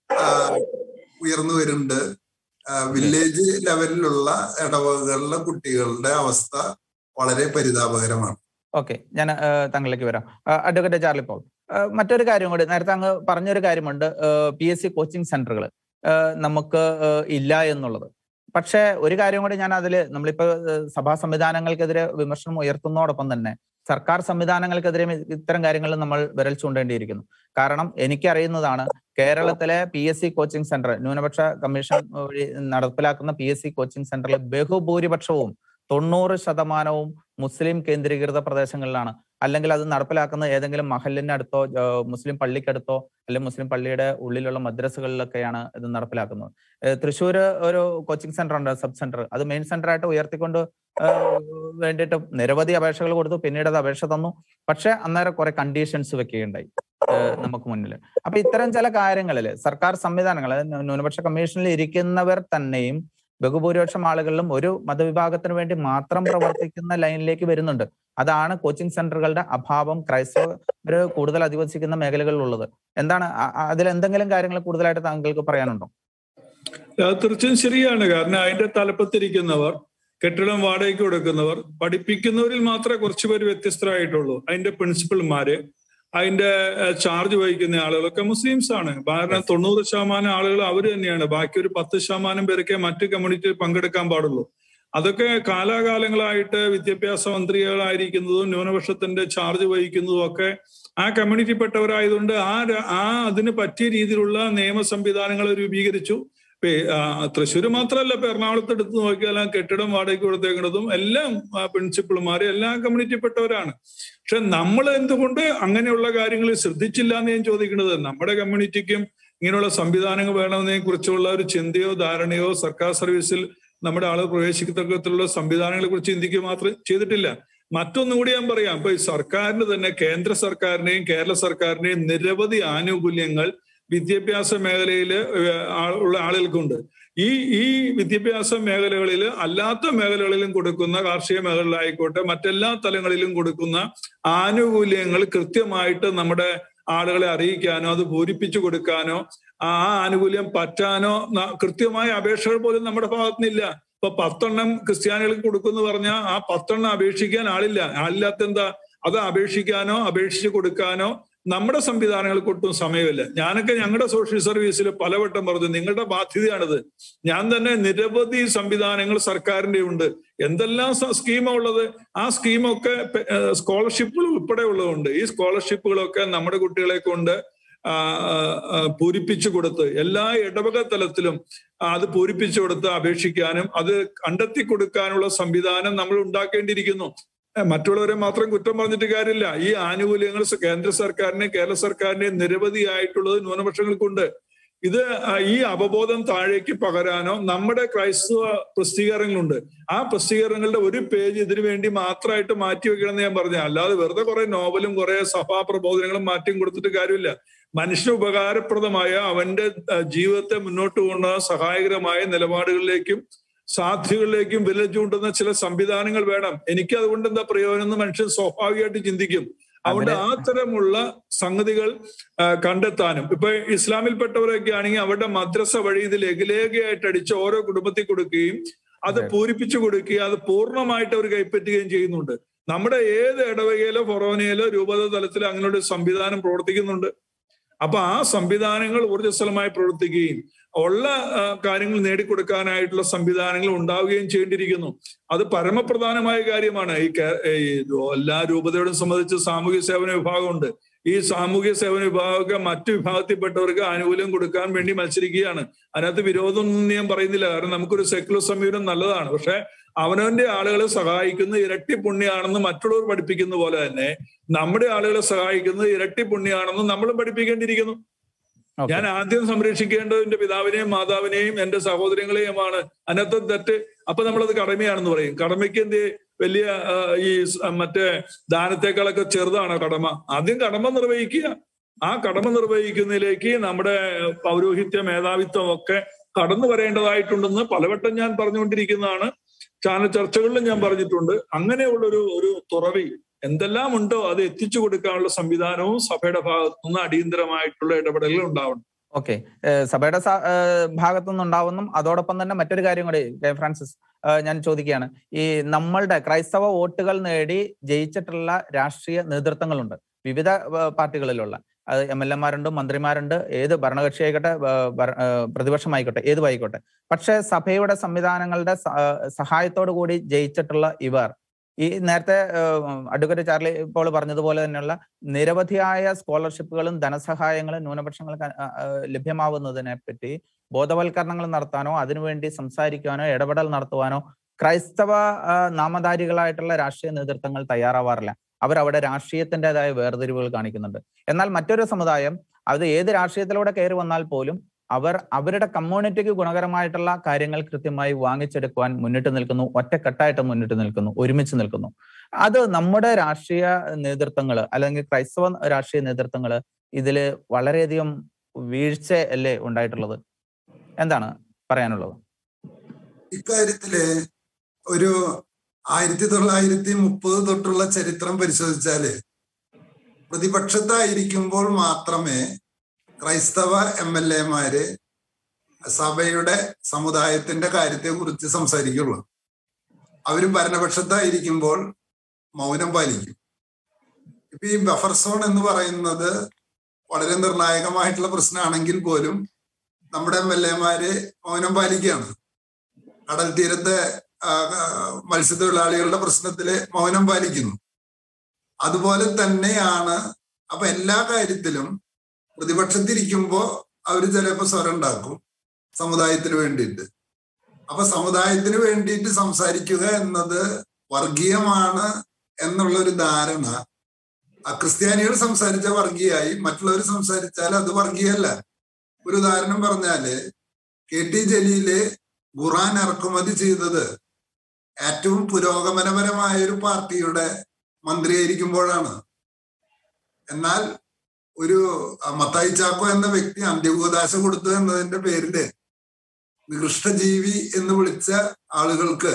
ഉയർന്നു വരുന്നുണ്ട്. വില്ലേജ് ലെവലിലുള്ള ഇടവകളിലെ കുട്ടികളുടെ അവസ്ഥ വളരെ പരിതാപകരമാണ്. ഓക്കെ, ഞാൻ താങ്കളിലേക്ക് വരാം. അഡ്വക്കേറ്റ് ചാർലി പോൾ, മറ്റൊരു കാര്യം കൂടി നേരത്തെ അങ്ങ് പറഞ്ഞൊരു കാര്യമുണ്ട്, പി എസ് സി കോച്ചിങ് സെന്ററുകൾ നമുക്ക് ഇല്ല എന്നുള്ളത്. പക്ഷെ ഒരു കാര്യം കൂടി ഞാൻ അതിൽ, നമ്മളിപ്പോ സഭാ സംവിധാനങ്ങൾക്കെതിരെ വിമർശനം ഉയർത്തുന്നതോടൊപ്പം തന്നെ സർക്കാർ സംവിധാനങ്ങൾക്കെതിരെ ഇത്തരം കാര്യങ്ങളിൽ നമ്മൾ വിരൽ ചൂണ്ടേണ്ടിയിരിക്കുന്നു. കാരണം എനിക്കറിയുന്നതാണ്, കേരളത്തിലെ P S C coaching centre, ന്യൂനപക്ഷ കമ്മീഷൻ വഴി നടപ്പിലാക്കുന്ന പി എസ് സി കോച്ചിങ് സെന്ററിൽ ബഹുഭൂരിപക്ഷവും തൊണ്ണൂറ് ശതമാനവും മുസ്ലിം കേന്ദ്രീകൃത പ്രദേശങ്ങളിലാണ്. അല്ലെങ്കിൽ അത് നടപ്പിലാക്കുന്ന ഏതെങ്കിലും മഹലിന്റെ അടുത്തോ മുസ്ലിം പള്ളിക്കടുത്തോ അല്ലെങ്കിൽ മുസ്ലിം പള്ളിയുടെ ഉള്ളിലുള്ള മദ്രസകളിലൊക്കെയാണ് ഇത് നടപ്പിലാക്കുന്നത്. തൃശ്ശൂർ ഒരു കോച്ചിങ് സെന്റർ ഉണ്ട്, സബ് സെന്റർ. അത് മെയിൻ സെന്റർ ആയിട്ട് ഉയർത്തിക്കൊണ്ട് വേണ്ടിയിട്ട് നിരവധി അപേക്ഷകൾ കൊടുത്തു. പിന്നീട് അത് അപേക്ഷ തന്നു. പക്ഷെ അന്നേരം കുറെ കണ്ടീഷൻസ് വെക്കുകയുണ്ടായി നമുക്ക് മുന്നിൽ. അപ്പൊ ഇത്തരം ചില കാര്യങ്ങളിൽ സർക്കാർ സംവിധാനങ്ങൾ, ന്യൂനപക്ഷ കമ്മീഷനിൽ ഇരിക്കുന്നവർ തന്നെയും ബഹുഭൂരിപക്ഷം ആളുകളിലും ഒരു മതവിഭാഗത്തിന് വേണ്ടി മാത്രം പ്രവർത്തിക്കുന്ന ലൈനിലേക്ക് വരുന്നുണ്ട്. അതാണ് കോച്ചിങ് സെന്ററുകളുടെ അഭാവം ക്രൈസ്തവർ കൂടുതൽ അധിവസിക്കുന്ന മേഖലകളിലുള്ളത്. എന്താണ് അതിൽ എന്തെങ്കിലും കാര്യങ്ങൾ കൂടുതലായിട്ട് താങ്കൾക്ക് പറയാനുണ്ടോ? തീർച്ചയായും ശരിയാണ്. കാരണം അതിന്റെ തലപ്പത്തിരിക്കുന്നവർ, കെട്ടിടം വാടകയ്ക്ക് കൊടുക്കുന്നവർ, പഠിപ്പിക്കുന്നവരിൽ മാത്രമേ കുറച്ചുപേര് വ്യത്യസ്തരായിട്ടുള്ളൂ. അതിന്റെ പ്രിൻസിപ്പൽമാര്, അതിന്റെ ചാർജ് വഹിക്കുന്ന ആളുകളൊക്കെ മുസ്ലിംസ് ആണ്. കാരണം തൊണ്ണൂറ് ശതമാനം ആളുകൾ അവർ തന്നെയാണ്. ബാക്കി ഒരു പത്ത് ശതമാനം പേരൊക്കെ മറ്റു കമ്മ്യൂണിറ്റിയിൽ പങ്കെടുക്കാൻ പാടുള്ളൂ. അതൊക്കെ കാലാകാലങ്ങളായിട്ട് വിദ്യാഭ്യാസ മന്ത്രികളായിരിക്കുന്നതും ന്യൂനപക്ഷത്തിന്റെ ചാർജ് വഹിക്കുന്നതും ഒക്കെ ആ കമ്മ്യൂണിറ്റിപ്പെട്ടവരായതുകൊണ്ട് ആ ആ അതിന് പറ്റിയ രീതിയിലുള്ള നിയമ സംവിധാനങ്ങൾ രൂപീകരിച്ചു. തൃശ്ശൂർ മാത്രമല്ല, ഇപ്പൊ എറണാകുളത്ത് എടുത്ത് നോക്കിയാൽ കെട്ടിടം വാടകയ്ക്ക് കൊടുത്തേക്കുന്നതും എല്ലാം പ്രിൻസിപ്പൽമാര് എല്ലാ കമ്മ്യൂണിറ്റിപ്പെട്ടവരാണ്. പക്ഷെ നമ്മൾ എന്തുകൊണ്ട് അങ്ങനെയുള്ള കാര്യങ്ങളിൽ ശ്രദ്ധിച്ചില്ല എന്ന് ഞാൻ ചോദിക്കുന്നത്. നമ്മുടെ കമ്മ്യൂണിറ്റിക്കും ഇങ്ങനെയുള്ള സംവിധാനങ്ങൾ വേണമെന്നതിനെ കുറിച്ചുള്ള ഒരു ചിന്തയോ ധാരണയോ സർക്കാർ സർവീസിൽ നമ്മുടെ ആളുകൾ പ്രവേശിക്കത്തക്കത്തിലുള്ള സംവിധാനങ്ങളെ കുറിച്ച് ചിന്തിക്കുക മാത്രം ചെയ്തിട്ടില്ല. മറ്റൊന്നും കൂടി ഞാൻ പറയാം. ഇപ്പൊ ഈ സർക്കാരിന് തന്നെ, കേന്ദ്ര സർക്കാരിനെയും കേരള സർക്കാരിനെയും നിരവധി ആനുകൂല്യങ്ങൾ വിദ്യാഭ്യാസ മേഖലയിൽ ഉള്ള ആളുകൾക്കുണ്ട്. ഈ ഈ വിദ്യാഭ്യാസ മേഖലകളിൽ അല്ലാത്ത മേഖലകളിലും കൊടുക്കുന്ന, കാർഷിക മേഖലയിലായിക്കോട്ടെ മറ്റെല്ലാ തലങ്ങളിലും കൊടുക്കുന്ന ആനുകൂല്യങ്ങൾ കൃത്യമായിട്ട് നമ്മുടെ ആളുകളെ അറിയിക്കാനോ അത് പൂരിപ്പിച്ചു കൊടുക്കാനോ ആ ആനുകൂല്യം പറ്റാനോ കൃത്യമായ അപേക്ഷകൾ പോലും നമ്മുടെ ഭാഗത്തുനിന്നില്ല. ഇപ്പൊ പത്തെണ്ണം ക്രിസ്ത്യാനികൾക്ക് കൊടുക്കുമെന്ന് പറഞ്ഞാൽ ആ പത്തെണ്ണം അപേക്ഷിക്കാൻ ആളില്ല. ആളില്ലാത്ത എന്താ, അത് അപേക്ഷിക്കാനോ അപേക്ഷിച്ച് കൊടുക്കാനോ നമ്മുടെ സംവിധാനങ്ങൾക്ക് ഒട്ടും സമയമില്ല. ഞാനൊക്കെ ഞങ്ങളുടെ സോഷ്യൽ സർവീസിൽ പലവട്ടം പറഞ്ഞു, നിങ്ങളുടെ ബാധ്യതയാണിത്. ഞാൻ തന്നെ നിരവധി സംവിധാനങ്ങൾ സർക്കാരിന്റെ ഉണ്ട്. എന്തെല്ലാം സ്കീമാ ഉള്ളത്, ആ സ്കീമൊക്കെ സ്കോളർഷിപ്പുകൾ ഉൾപ്പെടെ ഉള്ളതുണ്ട്. ഈ സ്കോളർഷിപ്പുകളൊക്കെ നമ്മുടെ കുട്ടികളെ കൊണ്ട് പൂരിപ്പിച്ചു കൊടുത്ത് എല്ലാ ഇടവക തലത്തിലും അത് പൂരിപ്പിച്ചു കൊടുത്ത് അപേക്ഷിക്കാനും അത് കണ്ടെത്തി കൊടുക്കാനുള്ള സംവിധാനം നമ്മൾ ഉണ്ടാക്കേണ്ടിയിരിക്കുന്നു. മറ്റുള്ളവരെ മാത്രം കുറ്റം പറഞ്ഞിട്ട് കാര്യമില്ല. ഈ ആനുകൂല്യങ്ങൾ കേന്ദ്ര സർക്കാരിനെയും കേരള സർക്കാരിനെയും നിരവധിയായിട്ടുള്ളത് ന്യൂനപക്ഷങ്ങൾക്കുണ്ട്. ഇത് ഈ അവബോധം താഴേക്ക് പകരാനോ നമ്മുടെ ക്രൈസ്തവ പ്രസിദ്ധീകരണങ്ങളുണ്ട്, ആ പ്രസിദ്ധീകരണങ്ങളുടെ ഒരു പേജ് ഇതിനു വേണ്ടി മാത്രമായിട്ട് മാറ്റി വെക്കണമെന്ന് ഞാൻ പറഞ്ഞു. അല്ലാതെ വെറുതെ കുറെ നോവലും കുറെ സഭാ പ്രബോധനങ്ങളും മാറ്റിയും കൊടുത്തിട്ട് കാര്യമില്ല. മനുഷ്യ ഉപകാരപ്രദമായ അവന്റെ ജീവിതത്തെ മുന്നോട്ട് കൊണ്ടുപോകുന്ന സഹായകരമായ നിലപാടുകളിലേക്കും സാധ്യതകളിലേക്കും വിരൽ ചൂണ്ടുന്ന ചില സംവിധാനങ്ങൾ വേണം. എനിക്ക് അതുകൊണ്ട് എന്താ പ്രയോജനം എന്ന് മനുഷ്യൻ സ്വാഭാവികമായിട്ട് ചിന്തിക്കും. അവിടെ ആ തരമുള്ള സംഗതികൾ കണ്ടെത്താനും, ഇപ്പൊ ഇസ്ലാമിൽപ്പെട്ടവരൊക്കെ ആണെങ്കിൽ അവരുടെ മദ്രസ വഴി ഇത് ലഘുലേഖയായിട്ട് അടിച്ച് ഓരോ കുടുംബത്തിൽ കൊടുക്കുകയും അത് പൂരിപ്പിച്ചു കൊടുക്കുകയും അത് പൂർണ്ണമായിട്ട് അവർ കൈപ്പറ്റുകയും ചെയ്യുന്നുണ്ട്. നമ്മുടെ ഏത് ഇടവകയിലോ ഫൊറോനയിലോ രൂപത തലത്തിലോ അങ്ങനെയൊരു സംവിധാനം പ്രവർത്തിക്കുന്നുണ്ട്. അപ്പൊ ആ സംവിധാനങ്ങൾ ഊർജ്ജസ്വലമായി പ്രവർത്തിക്കുകയും ഉള്ള കാര്യങ്ങൾ നേടിക്കൊടുക്കാനായിട്ടുള്ള സംവിധാനങ്ങൾ ഉണ്ടാവുകയും ചെയ്യേണ്ടിയിരിക്കുന്നു. അത് പരമപ്രധാനമായ കാര്യമാണ്. ഈ എല്ലാ രൂപതയോടും സംബന്ധിച്ച് സാമൂഹ്യ സേവന വിഭാഗമുണ്ട്. ഈ സാമൂഹ്യ സേവന വിഭാഗമൊക്കെ മറ്റു വിഭാഗത്തിൽപ്പെട്ടവർക്ക് ആനുകൂല്യം കൊടുക്കാൻ വേണ്ടി മത്സരിക്കുകയാണ്. അതിനകത്ത് വിരോധമൊന്നും ഞാൻ പറയുന്നില്ല, കാരണം നമുക്കൊരു സെക്യുലർ സമീപനം നല്ലതാണ്. പക്ഷെ അവനവന്റെ ആളുകളെ സഹായിക്കുന്ന ഇരട്ടി പുണ്യാണെന്ന് മറ്റുള്ളവർ പഠിപ്പിക്കുന്ന പോലെ തന്നെ നമ്മുടെ ആളുകളെ സഹായിക്കുന്നത് ഇരട്ടി പുണ്യാണെന്ന് നമ്മളും പഠിപ്പിക്കേണ്ടിയിരിക്കുന്നു. ഞാൻ ആദ്യം സംരക്ഷിക്കേണ്ടത് എന്റെ പിതാവിനെയും മാതാവിനെയും എന്റെ സഹോദരങ്ങളെയുമാണ്. അതിനകത്ത് തെറ്റ്. അപ്പൊ നമ്മളത് കടമയാണെന്ന് പറയും. കടമയ്ക്ക് എന്ത് വലിയ ഈ മറ്റേ ദാനത്തെക്കാളൊക്കെ ചെറുതാണോ കടമ? ആദ്യം കടമ നിർവഹിക്കുക. ആ കടമ നിർവഹിക്കുന്നതിലേക്ക് നമ്മുടെ പൗരോഹിത്യ മേധാവിത്വം ഒക്കെ കടന്നു വരേണ്ടതായിട്ടുണ്ടെന്ന് പലവട്ടം ഞാൻ പറഞ്ഞുകൊണ്ടിരിക്കുന്നതാണ്. ചാനൽ ചർച്ചകളിലും ഞാൻ പറഞ്ഞിട്ടുണ്ട്. അങ്ങനെയുള്ളൊരു ഒരു തുറവി എന്തെല്ലാം ഉണ്ടോ അത് എത്തിച്ചു കൊടുക്കാനുള്ള സംവിധാനവും സഭയുടെ ഭാഗത്തുനിന്ന് അടിയന്തരമായിട്ടുള്ള ഇടപെടലുകൾ ഉണ്ടാവണം. ഓക്കെ, സഭയുടെ ഭാഗത്തു നിന്നുണ്ടാവുന്നും അതോടൊപ്പം തന്നെ മറ്റൊരു കാര്യം കൂടി ഫ്രാൻസിസ് ഞാൻ ചോദിക്കുകയാണ്. ഈ നമ്മളുടെ ക്രൈസ്തവ വോട്ടുകൾ നേടി ജയിച്ചിട്ടുള്ള രാഷ്ട്രീയ നേതൃത്വങ്ങളുണ്ട് വിവിധ പാർട്ടികളിലുള്ള. അത് എം എൽ എമാരുണ്ട്, മന്ത്രിമാരുണ്ട്, ഏത് ഭരണകക്ഷി ആയിക്കോട്ടെ, പ്രതിപക്ഷമായിക്കോട്ടെ, ഏതുമായിക്കോട്ടെ. പക്ഷെ സഭയുടെ സംവിധാനങ്ങളുടെ സഹായത്തോടു കൂടി ജയിച്ചിട്ടുള്ള ഇവർ ഈ നേരത്തെ അഡ്വക്കേറ്റ് ചാർലി ഇപ്പോൾ പറഞ്ഞതുപോലെ തന്നെയുള്ള നിരവധിയായ സ്കോളർഷിപ്പുകളും ധനസഹായങ്ങളും ന്യൂനപക്ഷങ്ങൾക്ക് ലഭ്യമാവുന്നതിനെ പറ്റി ബോധവൽക്കരണങ്ങൾ നടത്താനോ അതിനുവേണ്ടി സംസാരിക്കാനോ ഇടപെടൽ നടത്തുവാനോ ക്രൈസ്തവ നാമധാരികളായിട്ടുള്ള രാഷ്ട്രീയ നേതൃത്വങ്ങൾ തയ്യാറാവാറില്ല. അവരവിടെ രാഷ്ട്രീയത്തിൻ്റെതായ വേർതിരിവുകൾ കാണിക്കുന്നുണ്ട്. എന്നാൽ മറ്റൊരു സമുദായം അത് ഏത് രാഷ്ട്രീയത്തിലൂടെ കയറി വന്നാൽ പോലും അവർ അവരുടെ കമ്മ്യൂണിറ്റിക്ക് ഗുണകരമായിട്ടുള്ള കാര്യങ്ങൾ കൃത്യമായി വാങ്ങിച്ചെടുക്കുവാൻ മുന്നിട്ട് നിൽക്കുന്നു, ഒറ്റക്കെട്ടായിട്ട് മുന്നിട്ട് നിൽക്കുന്നു, ഒരുമിച്ച് നിൽക്കുന്നു. അത് നമ്മുടെ രാഷ്ട്രീയ നേതൃത്വങ്ങൾ അല്ലെങ്കിൽ ക്രൈസ്തവ രാഷ്ട്രീയ നേതൃത്വങ്ങൾ ഇതില് വളരെയധികം വീഴ്ച അല്ലേ ഉണ്ടായിട്ടുള്ളത്? എന്താണ് പറയാനുള്ളത്? ഇക്കാര്യത്തില് ഒരു ആയിരത്തി തൊള്ളായിരത്തി മുപ്പത് തൊട്ടുള്ള ചരിത്രം പരിശോധിച്ചാല് പ്രതിപക്ഷത്തായിരിക്കുമ്പോൾ മാത്രമേ ക്രൈസ്തവ എം എൽ എമാര് സഭയുടെ സമുദായത്തിന്റെ കാര്യത്തെ കുറിച്ച് സംസാരിക്കുള്ളൂ. അവര് ഭരണപക്ഷത്തായിരിക്കുമ്പോൾ മൗനം പാലിക്കും. ഇപ്പൊ ഈ ബഫർ സോൺ എന്ന് പറയുന്നത് വളരെ നിർണായകമായിട്ടുള്ള പ്രശ്നമാണെങ്കിൽ പോലും നമ്മുടെ എം എൽ എമാര് മൗനം പാലിക്കുകയാണ്. കടൽ തീരത്തെ മത്സ്യത്തൊഴിലാളികളുടെ പ്രശ്നത്തില് മൗനം പാലിക്കുന്നു. അതുപോലെ തന്നെയാണ്. അപ്പൊ എല്ലാ കാര്യത്തിലും പ്രതിപക്ഷത്തിരിക്കുമ്പോ അവര് ചിലപ്പോ സ്വരം ഉണ്ടാക്കും സമുദായത്തിന് വേണ്ടിയിട്ട്. അപ്പൊ സമുദായത്തിന് വേണ്ടിയിട്ട് സംസാരിക്കുക എന്നത് വർഗീയമാണ് എന്നുള്ളൊരു ധാരണ. ക്രിസ്ത്യാനികൾ സംസാരിച്ച വർഗീയായി, മറ്റുള്ളവർ സംസാരിച്ചാൽ അത് വർഗീയല്ല. ഒരു ഉദാഹരണം പറഞ്ഞാല് കെ ടി ജലീല് ഖുറാൻ ഇറക്കുമതി ചെയ്തത് ഏറ്റവും പുരോഗമനപരമായ ഒരു പാർട്ടിയുടെ മന്ത്രിയായിരിക്കുമ്പോഴാണ്. എന്നാൽ ഒരു മത്തായി ചാക്കോ എന്ന വ്യക്തി അന്ത്യകൂദാശ കൊടുത്തു എന്നതിന്റെ പേരില് നികൃഷ്ടജീവി എന്ന് വിളിച്ച ആളുകൾക്ക്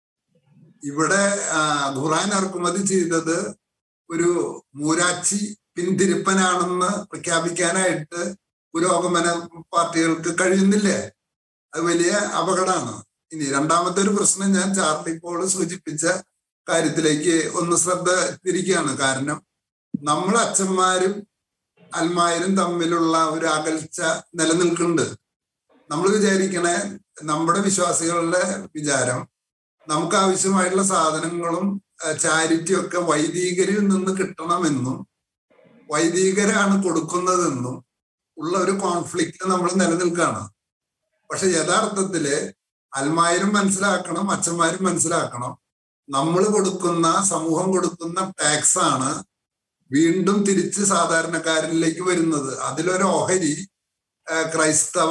ഇവിടെ ഖുറാൻ ഇറക്കുമതി ചെയ്തത് ഒരു മൂരാച്ചി പിന്തിരിപ്പനാണെന്ന് പ്രഖ്യാപിക്കാനായിട്ട് പുരോഗമന പാർട്ടികൾക്ക് കഴിയുന്നില്ലേ? അത് വലിയ അപകടമാണ്. ഇനി രണ്ടാമത്തെ ഒരു പ്രശ്നം ഞാൻ ചാർലി പോൾ സൂചിപ്പിച്ച കാര്യത്തിലേക്ക് ഒന്ന് ശ്രദ്ധ തിരിക്കുകയാണ്. കാരണം നമ്മൾ അച്ഛന്മാരും അൽമായരും തമ്മിലുള്ള ഒരു അകൽച്ച നിലനിൽക്കുന്നുണ്ട്. നമ്മൾ വിചാരിക്കണേ നമ്മുടെ വിശ്വാസികളുടെ വിചാരം നമുക്ക് ആവശ്യമായിട്ടുള്ള സാധനങ്ങളും ചാരിറ്റിയും ഒക്കെ വൈദികരിൽ നിന്ന് കിട്ടണമെന്നും വൈദികരാണ് കൊടുക്കുന്നതെന്നും ഉള്ള ഒരു കോൺഫ്ലിക്റ്റ് നമ്മൾ നിലനിൽക്കുകയാണ്. പക്ഷെ യഥാർത്ഥത്തില് അൽമായരും മനസ്സിലാക്കണം, അച്ഛന്മാരും മനസ്സിലാക്കണം, നമ്മൾ കൊടുക്കുന്ന സമൂഹം കൊടുക്കുന്ന ടാക്സ് ആണ് വീണ്ടും തിരിച്ച് സാധാരണക്കാരനിലേക്ക് വരുന്നത്. അതിലൊരു ഓഹരി ക്രൈസ്തവ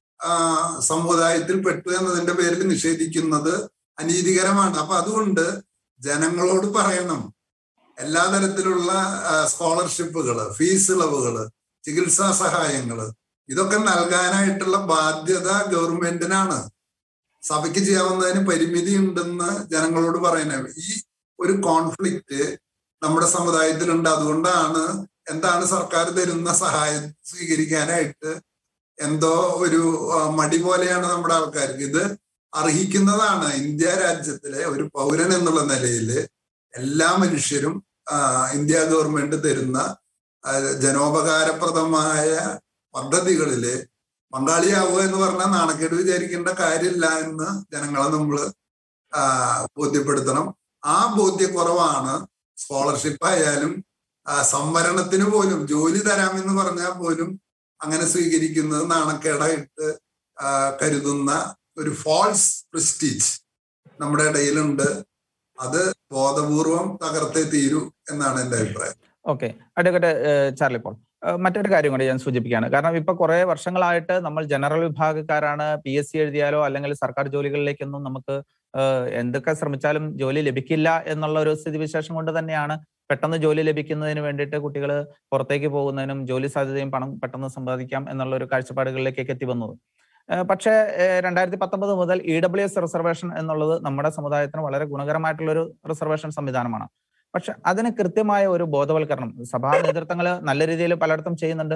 സമുദായത്തിൽ പെട്ടു എന്നതിന്റെ പേരിൽ നിഷേധിക്കുന്നത് അനീതികരമാണ്. അപ്പൊ അതുകൊണ്ട് ജനങ്ങളോട് പറയണം, എല്ലാ തരത്തിലുള്ള സ്കോളർഷിപ്പുകള്, ഫീസ് ഇളവുകള്, ചികിത്സാ സഹായങ്ങള് ഇതൊക്കെ നൽകാനായിട്ടുള്ള ബാധ്യത ഗവൺമെന്റിനാണ്. സഭയ്ക്ക് ചെയ്യാവുന്നതിന് പരിമിതി ഉണ്ടെന്ന് ജനങ്ങളോട് പറയണേ. ഈ ഒരു കോൺഫ്ലിക്റ്റ് നമ്മുടെ സമുദായത്തിലുണ്ട്. അതുകൊണ്ടാണ് എന്താണ് സർക്കാർ തരുന്ന സഹായം സ്വീകരിക്കാനായിട്ട് എന്തോ ഒരു മടി പോലെയാണ് നമ്മുടെ ആൾക്കാർക്ക്. ഇത് അർഹിക്കുന്നതാണ്. ഇന്ത്യ രാജ്യത്തിലെ ഒരു പൗരൻ എന്നുള്ള നിലയിൽ എല്ലാ മനുഷ്യരും ഇന്ത്യ ഗവൺമെന്റ് തരുന്ന ജനോപകാരപ്രദമായ പദ്ധതികളില് പങ്കാളിയാവുക എന്ന് പറഞ്ഞാൽ നാണക്കേട് വിചാരിക്കേണ്ട കാര്യമില്ല എന്ന് ജനങ്ങളെ നമ്മൾ ബോധ്യപ്പെടുത്തണം. ആ ബോധ്യക്കുറവാണ് സ്കോളർഷിപ്പ് ആയാലും സംവരണത്തിന് പോലും ജോലി തരാമെന്ന് പറഞ്ഞാൽ പോലും അങ്ങനെ സ്വീകരിക്കുന്നത് നാണക്കേടായിട്ട് കരുതുന്ന ഒരു ഫാൾസ് പ്രിസ്റ്റീജ് നമ്മുടെ ഇടയിലുണ്ട്. അത് ബോധപൂർവം തകർത്തേ തീരൂ എന്നാണ് എൻ്റെ അഭിപ്രായം. ഓക്കെ, അഡ്വക്കേറ്റ് ചാർലി പോൾ, മറ്റൊരു കാര്യം കൂടി ഞാൻ സൂചിപ്പിക്കുകയാണ്. കാരണം ഇപ്പൊ കുറെ വർഷങ്ങളായിട്ട് നമ്മൾ ജനറൽ വിഭാഗക്കാരാണ്, പി എസ് സി എഴുതിയാലോ അല്ലെങ്കിൽ സർക്കാർ ജോലികളിലേക്കൊന്നും നമുക്ക് എന്തൊക്കെ ശ്രമിച്ചാലും ജോലി ലഭിക്കില്ല എന്നുള്ള ഒരു സ്ഥിതിവിശേഷം കൊണ്ട് തന്നെയാണ് പെട്ടെന്ന് ജോലി ലഭിക്കുന്നതിന് വേണ്ടിയിട്ട് കുട്ടികൾ പുറത്തേക്ക് പോകുന്നതിനും ജോലി സാധ്യതയും പണം പെട്ടെന്ന് സമ്പാദിക്കാം എന്നുള്ള ഒരു കാഴ്ചപ്പാടുകളിലേക്കൊക്കെ എത്തി വന്നത്. പക്ഷേ രണ്ടായിരത്തി പത്തൊമ്പത് മുതൽ ഇ ഡബ്ല്യു എസ് റിസർവേഷൻ എന്നുള്ളത് നമ്മുടെ സമുദായത്തിന് വളരെ ഗുണകരമായിട്ടുള്ള ഒരു റിസർവേഷൻ സംവിധാനമാണ്. പക്ഷെ അതിന് കൃത്യമായ ഒരു ബോധവൽക്കരണം സഭാ നേതൃത്വങ്ങൾ നല്ല രീതിയിൽ പലയിടത്തും ചെയ്യുന്നുണ്ട്.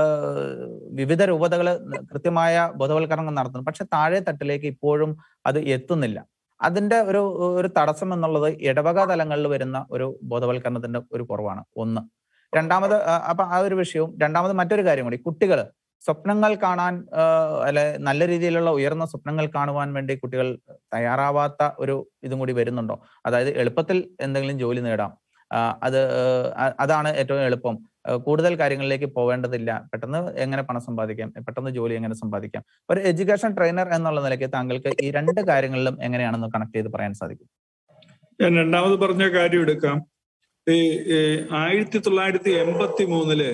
വിവിധ രൂപതകൾ കൃത്യമായ ബോധവൽക്കരണം നടത്തുന്നു. പക്ഷെ താഴെ തട്ടിലേക്ക് ഇപ്പോഴും അത് എത്തുന്നില്ല. അതിന്റെ ഒരു ഒരു തടസ്സം എന്നുള്ളത് ഇടവക തലങ്ങളിൽ വരുന്ന ഒരു ബോധവൽക്കരണത്തിന്റെ ഒരു കുറവാണ് ഒന്ന്. രണ്ടാമത് അപ്പൊ ആ ഒരു വിഷയവും, രണ്ടാമത് മറ്റൊരു കാര്യം കൂടി, കുട്ടികൾ സ്വപ്നങ്ങൾ കാണാൻ അല്ലെ നല്ല രീതിയിലുള്ള ഉയർന്ന സ്വപ്നങ്ങൾ കാണുവാൻ വേണ്ടി കുട്ടികൾ തയ്യാറാവാത്ത ഒരു ഇതും കൂടി വരുന്നുണ്ടോ? അതായത് എളുപ്പത്തിൽ എന്തെങ്കിലും ജോലി നേടാം, അത് അതാണ് ഏറ്റവും എളുപ്പം, കൂടുതൽ കാര്യങ്ങളിലേക്ക് പോവേണ്ടതില്ല, പെട്ടെന്ന് എങ്ങനെ പണം സമ്പാദിക്കാം, പെട്ടെന്ന് ജോലി എങ്ങനെ സമ്പാദിക്കാം. ഒരു എഡ്യൂക്കേഷൻ ട്രെയിനർ എന്നുള്ള നിലയ്ക്ക് താങ്കൾക്ക് ഈ രണ്ട് കാര്യങ്ങളിലും എങ്ങനെയാണെന്ന് കണക്ട് ചെയ്ത് പറയാൻ സാധിക്കും? ഞാൻ രണ്ടാമത് പറഞ്ഞ കാര്യം എടുക്കാം. ഈ ആയിരത്തി തൊള്ളായിരത്തി എൺപത്തി മൂന്നില്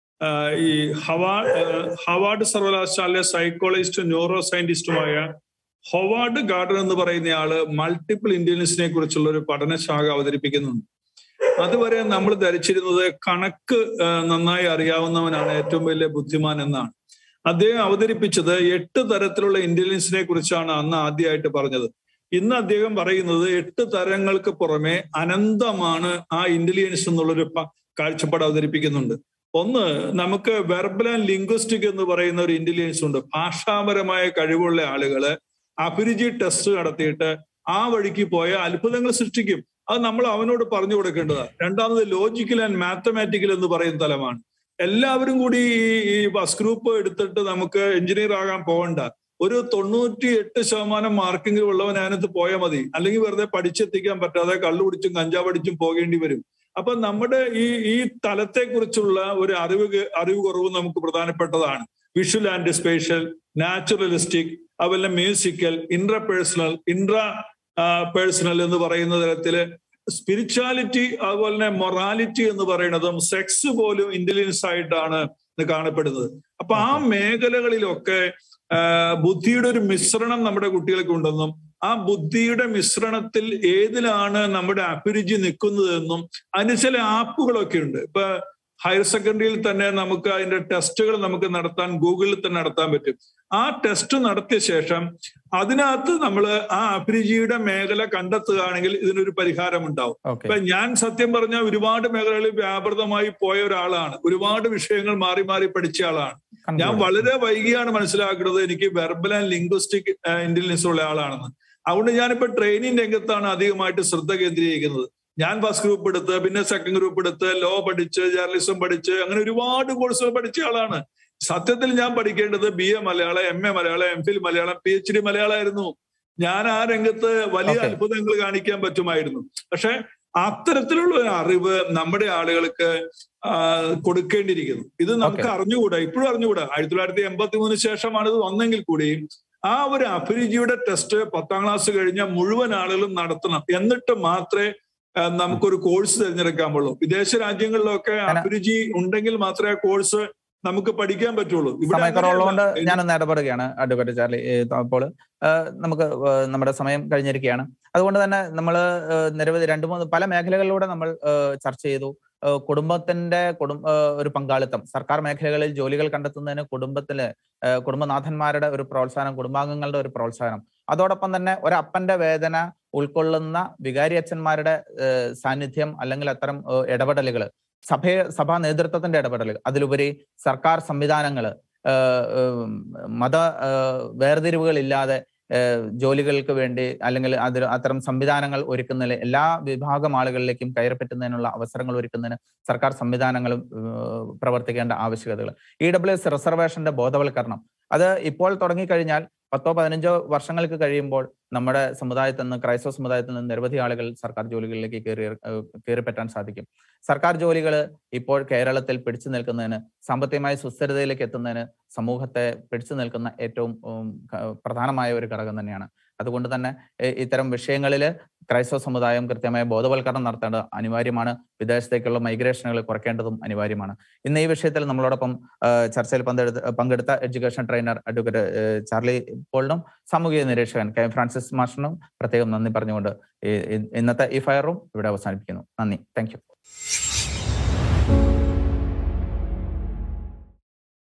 ഈ ഹവാർഡ് ഹവാർഡ് സർവകലാശാലയിലെ സൈക്കോളജിസ്റ്റും ന്യൂറോ സയന്റിസ്റ്റുമായ ഹൊവാർഡ് ഗാർഡൻ എന്ന് പറയുന്നയാള് മൾട്ടിപ്പിൾ ഇന്റലിജൻസിനെ കുറിച്ചുള്ള ഒരു പഠനശാഖ അവതരിപ്പിക്കുന്നുണ്ട്. അതുവരെ നമ്മൾ ധരിച്ചിരുന്നത് കണക്ക് നന്നായി അറിയാവുന്നവനാണ് ഏറ്റവും വലിയ ബുദ്ധിമാൻ എന്നാണ്. അദ്ദേഹം അവതരിപ്പിച്ചത് എട്ട് തരത്തിലുള്ള ഇന്റലിജൻസിനെ കുറിച്ചാണ് അന്ന് ആദ്യമായിട്ട് പറഞ്ഞത്. ഇന്ന് അദ്ദേഹം പറയുന്നത് എട്ട് തരങ്ങൾക്ക് പുറമെ അനന്തമാണ് ആ ഇന്റലിജൻസ് എന്നുള്ളൊരു കാഴ്ചപ്പാട് അവതരിപ്പിക്കുന്നുണ്ട്. ഒന്ന്, നമുക്ക് വെർബൽ ആൻഡ് ലിംഗ്വിസ്റ്റിക് എന്ന് പറയുന്ന ഒരു ഇന്റലിജൻസ് ഉണ്ട്. ഭാഷാപരമായ കഴിവുള്ള ആളുകള് അഭിരുചി ടെസ്റ്റ് നടത്തിയിട്ട് ആ വഴിക്ക് പോയ അത്ഭുതങ്ങൾ സൃഷ്ടിക്കും. അത് നമ്മൾ അവനോട് പറഞ്ഞു കൊടുക്കേണ്ടതാണ്. രണ്ടാമത് ലോജിക്കൽ ആൻഡ് മാത്തമാറ്റിക്കൽ എന്ന് പറയുന്ന തലമാണ്. എല്ലാവരും കൂടി ഈ ബസ് ഗ്രൂപ്പ് എടുത്തിട്ട് നമുക്ക് എഞ്ചിനീയർ ആകാൻ പോകണ്ട. ഒരു തൊണ്ണൂറ്റി എട്ട് ശതമാനം മാർക്കെങ്കിലും ഉള്ളവൻ അതിനകത്ത് പോയാൽ മതി. അല്ലെങ്കിൽ വെറുതെ പഠിച്ചെത്തിക്കാൻ പറ്റാതെ കള്ളു പിടിച്ചും കഞ്ചാവ് പഠിച്ചും പോകേണ്ടി വരും. അപ്പൊ നമ്മുടെ ഈ ഈ തലത്തെക്കുറിച്ചുള്ള ഒരു അറിവ് അറിവ് കുറവ് നമുക്ക് പ്രധാനപ്പെട്ടതാണ്. വിഷ്വൽ ആൻഡ് സ്പേഷ്യൽ, നാച്ചുറലിസ്റ്റിക്, അതുപോലെ musical, intrapersonal, intrapersonal എന്ന് പറയുന്ന തരത്തില് സ്പിരിച്വാലിറ്റി, അതുപോലെ തന്നെ മൊറാലിറ്റി എന്ന് പറയുന്നതും സെക്സ് പോലും ഇന്റലിജൻസ് ആയിട്ടാണ് കാണപ്പെടുന്നത്. അപ്പൊ ആ മേഖലകളിലൊക്കെ ബുദ്ധിയുടെ ഒരു മിശ്രണം നമ്മുടെ കുട്ടികൾക്ക് ഉണ്ടെന്നും ആ ബുദ്ധിയുടെ മിശ്രണത്തിൽ ഏതിലാണ് നമ്മുടെ അഭിരുചി നിൽക്കുന്നതെന്നും അതിന് ചില ആപ്പുകളൊക്കെ ഉണ്ട്. ഇപ്പൊ ഹയർ സെക്കൻഡറിയിൽ തന്നെ നമുക്ക് അതിന്റെ ടെസ്റ്റുകൾ നമുക്ക് നടത്താൻ ഗൂഗിളിൽ തന്നെ നടത്താൻ പറ്റും. ആ ടെസ്റ്റ് നടത്തിയ ശേഷം അതിനകത്ത് നമ്മൾ ആ അഭിരുചിയുടെ മേഖല കണ്ടെത്തുകയാണെങ്കിൽ ഇതിനൊരു പരിഹാരം ഉണ്ടാവും. ഇപ്പൊ ഞാൻ സത്യം പറഞ്ഞാൽ ഒരുപാട് മേഖലകളിൽ വ്യാപൃതമായി പോയ ഒരാളാണ്. ഒരുപാട് വിഷയങ്ങൾ മാറി മാറി പഠിച്ച ആളാണ്. ഞാൻ വളരെ വൈകിയാണ് മനസ്സിലാക്കുന്നത് എനിക്ക് വെർബൽ ആൻഡ് ലിംഗ്വിസ്റ്റിക് ഇന്റലിജൻസ് ഉള്ള ആളാണെന്ന്. അതുകൊണ്ട് ഞാനിപ്പോ ട്രെയിനിങ് രംഗത്താണ് അധികമായിട്ട് ശ്രദ്ധ കേന്ദ്രീകരിക്കുന്നത്. ഞാൻ ഫസ്റ്റ് ഗ്രൂപ്പ് എടുത്ത്, പിന്നെ സെക്കൻഡ് ഗ്രൂപ്പ് എടുത്ത്, ലോ പഠിച്ച്, ജേർണലിസം പഠിച്ച്, അങ്ങനെ ഒരുപാട് കോഴ്സുകൾ പഠിച്ച ആളാണ്. സത്യത്തിൽ ഞാൻ പഠിക്കേണ്ടത് B A Malayalam, M A Malayalam, M Phil Malayalam, P H D മലയാളമായിരുന്നു. ഞാൻ ആ രംഗത്ത് വലിയ അത്ഭുതങ്ങൾ കാണിക്കാൻ പറ്റുമായിരുന്നു. പക്ഷെ അത്തരത്തിലുള്ള ഒരു അറിവ് നമ്മുടെ ആളുകൾക്ക് കൊടുക്കേണ്ടിയിരിക്കുന്നു. ഇത് നമുക്ക് അറിഞ്ഞുകൂടാ, ഇപ്പോഴും അറിഞ്ഞുകൂടാ. ആയിരത്തി തൊള്ളായിരത്തി എൺപത്തി മൂന്നിന് ശേഷമാണ് ഇത് വന്നെങ്കിൽ കൂടിയും ആ ഒരു അഭിരുചിയുടെ ടെസ്റ്റ് പത്താം ക്ലാസ് കഴിഞ്ഞ മുഴുവൻ ആളുകളും നടത്തണം. എന്നിട്ട് മാത്രമേ നമുക്കൊരു കോഴ്സ് തിരഞ്ഞെടുക്കാൻ പറ്റുള്ളൂ. വിദേശ രാജ്യങ്ങളിലൊക്കെ അഭിരുചി ഉണ്ടെങ്കിൽ മാത്രമേ ആ കോഴ്സ് നമുക്ക് പഠിക്കാൻ പറ്റുള്ളൂ. സമയക്കുറവുള്ളതുകൊണ്ട് ഞാനൊന്ന് ഇടപെടുകയാണ് അഡ്വക്കേറ്റ് ചാർലി. അപ്പോൾ നമുക്ക് നമ്മുടെ സമയം കഴിഞ്ഞിരിക്കുകയാണ്. അതുകൊണ്ട് തന്നെ നമ്മൾ നിരവധി രണ്ട് മൂന്ന് പല മേഖലകളിലൂടെ നമ്മൾ ചർച്ച ചെയ്തു. കുടുംബത്തിന്റെ കുടുംബ ഒരു പങ്കാളിത്തം, സർക്കാർ മേഖലകളിൽ ജോലികൾ കണ്ടെത്തുന്നതിന് കുടുംബത്തിലെ കുടുംബനാഥന്മാരുടെ ഒരു പ്രോത്സാഹനം, കുടുംബാംഗങ്ങളുടെ ഒരു പ്രോത്സാഹനം, അതോടൊപ്പം തന്നെ ഒരപ്പന്റെ വേദന ഉൾക്കൊള്ളുന്ന വികാരി അച്ഛന്മാരുടെ സാന്നിധ്യം അല്ലെങ്കിൽ അത്തരം ഇടപെടലുകൾ, സഭ സഭാ നേതൃത്വത്തിന്റെ ഇടപെടലുകൾ, അതിലുപരി സർക്കാർ സംവിധാനങ്ങൾ മത വേർതിരിവുകളില്ലാതെ ജോലികൾക്ക് വേണ്ടി അല്ലെങ്കിൽ അതിൽ അത്തരം സംവിധാനങ്ങൾ ഒരുക്കുന്നതിൽ എല്ലാ വിഭാഗം ആളുകളിലേക്കും കയറിപ്പറ്റുന്നതിനുള്ള അവസരങ്ങൾ ഒരുക്കുന്നതിന് സർക്കാർ സംവിധാനങ്ങളും പ്രവർത്തിക്കേണ്ട ആവശ്യകതകൾ. ഇ ഡബ്ല്യു എസ് റിസർവേഷന്റെ ബോധവൽക്കരണം അത് ഇപ്പോൾ തുടങ്ങിക്കഴിഞ്ഞാൽ പത്തോ പതിനഞ്ചോ വർഷങ്ങൾക്ക് കഴിയുമ്പോൾ നമ്മുടെ സമുദായത്തിൽ നിന്ന്, ക്രൈസ്തവ സമുദായത്തിൽ നിന്ന് നിരവധി ആളുകൾ സർക്കാർ ജോലികളിലേക്ക് കയറി കയറിപ്പറ്റാൻ സാധിക്കും. സർക്കാർ ജോലികൾ ഇപ്പോൾ കേരളത്തിൽ പിടിച്ചു നിൽക്കുന്നതിന്, സാമ്പത്തികമായ സുസ്ഥിരതയിലേക്ക് എത്തുന്നതിന് സമൂഹത്തെ പിടിച്ചു നിൽക്കുന്ന ഏറ്റവും പ്രധാനമായ ഒരു ഘടകം തന്നെയാണ്. അതുകൊണ്ട് തന്നെ ഇത്തരം വിഷയങ്ങളിൽ ക്രൈസ്തവ സമുദായം കൃത്യമായ ബോധവൽക്കരണം നടത്തേണ്ടത് അനിവാര്യമാണ്. വിദേശത്തേക്കുള്ള മൈഗ്രേഷനുകൾ കുറയ്ക്കേണ്ടതും അനിവാര്യമാണ്. ഇന്ന് ഈ വിഷയത്തിൽ നമ്മളോടൊപ്പം ചർച്ചയിൽ പങ്കെടുത്ത പങ്കെടുത്ത എഡ്യൂക്കേഷൻ ട്രെയിനർ അഡ്വക്കേറ്റ് ചാർലി പോളിനും സാമൂഹിക നിരീക്ഷകൻ കെ ഫ്രാൻസിസ് മാഷിനും പ്രത്യേകം നന്ദി പറഞ്ഞുകൊണ്ട് ഇന്നത്തെ ഈ ഫയർ റൂം ഇവിടെ അവസാനിപ്പിക്കുന്നു. നന്ദി. Thank U.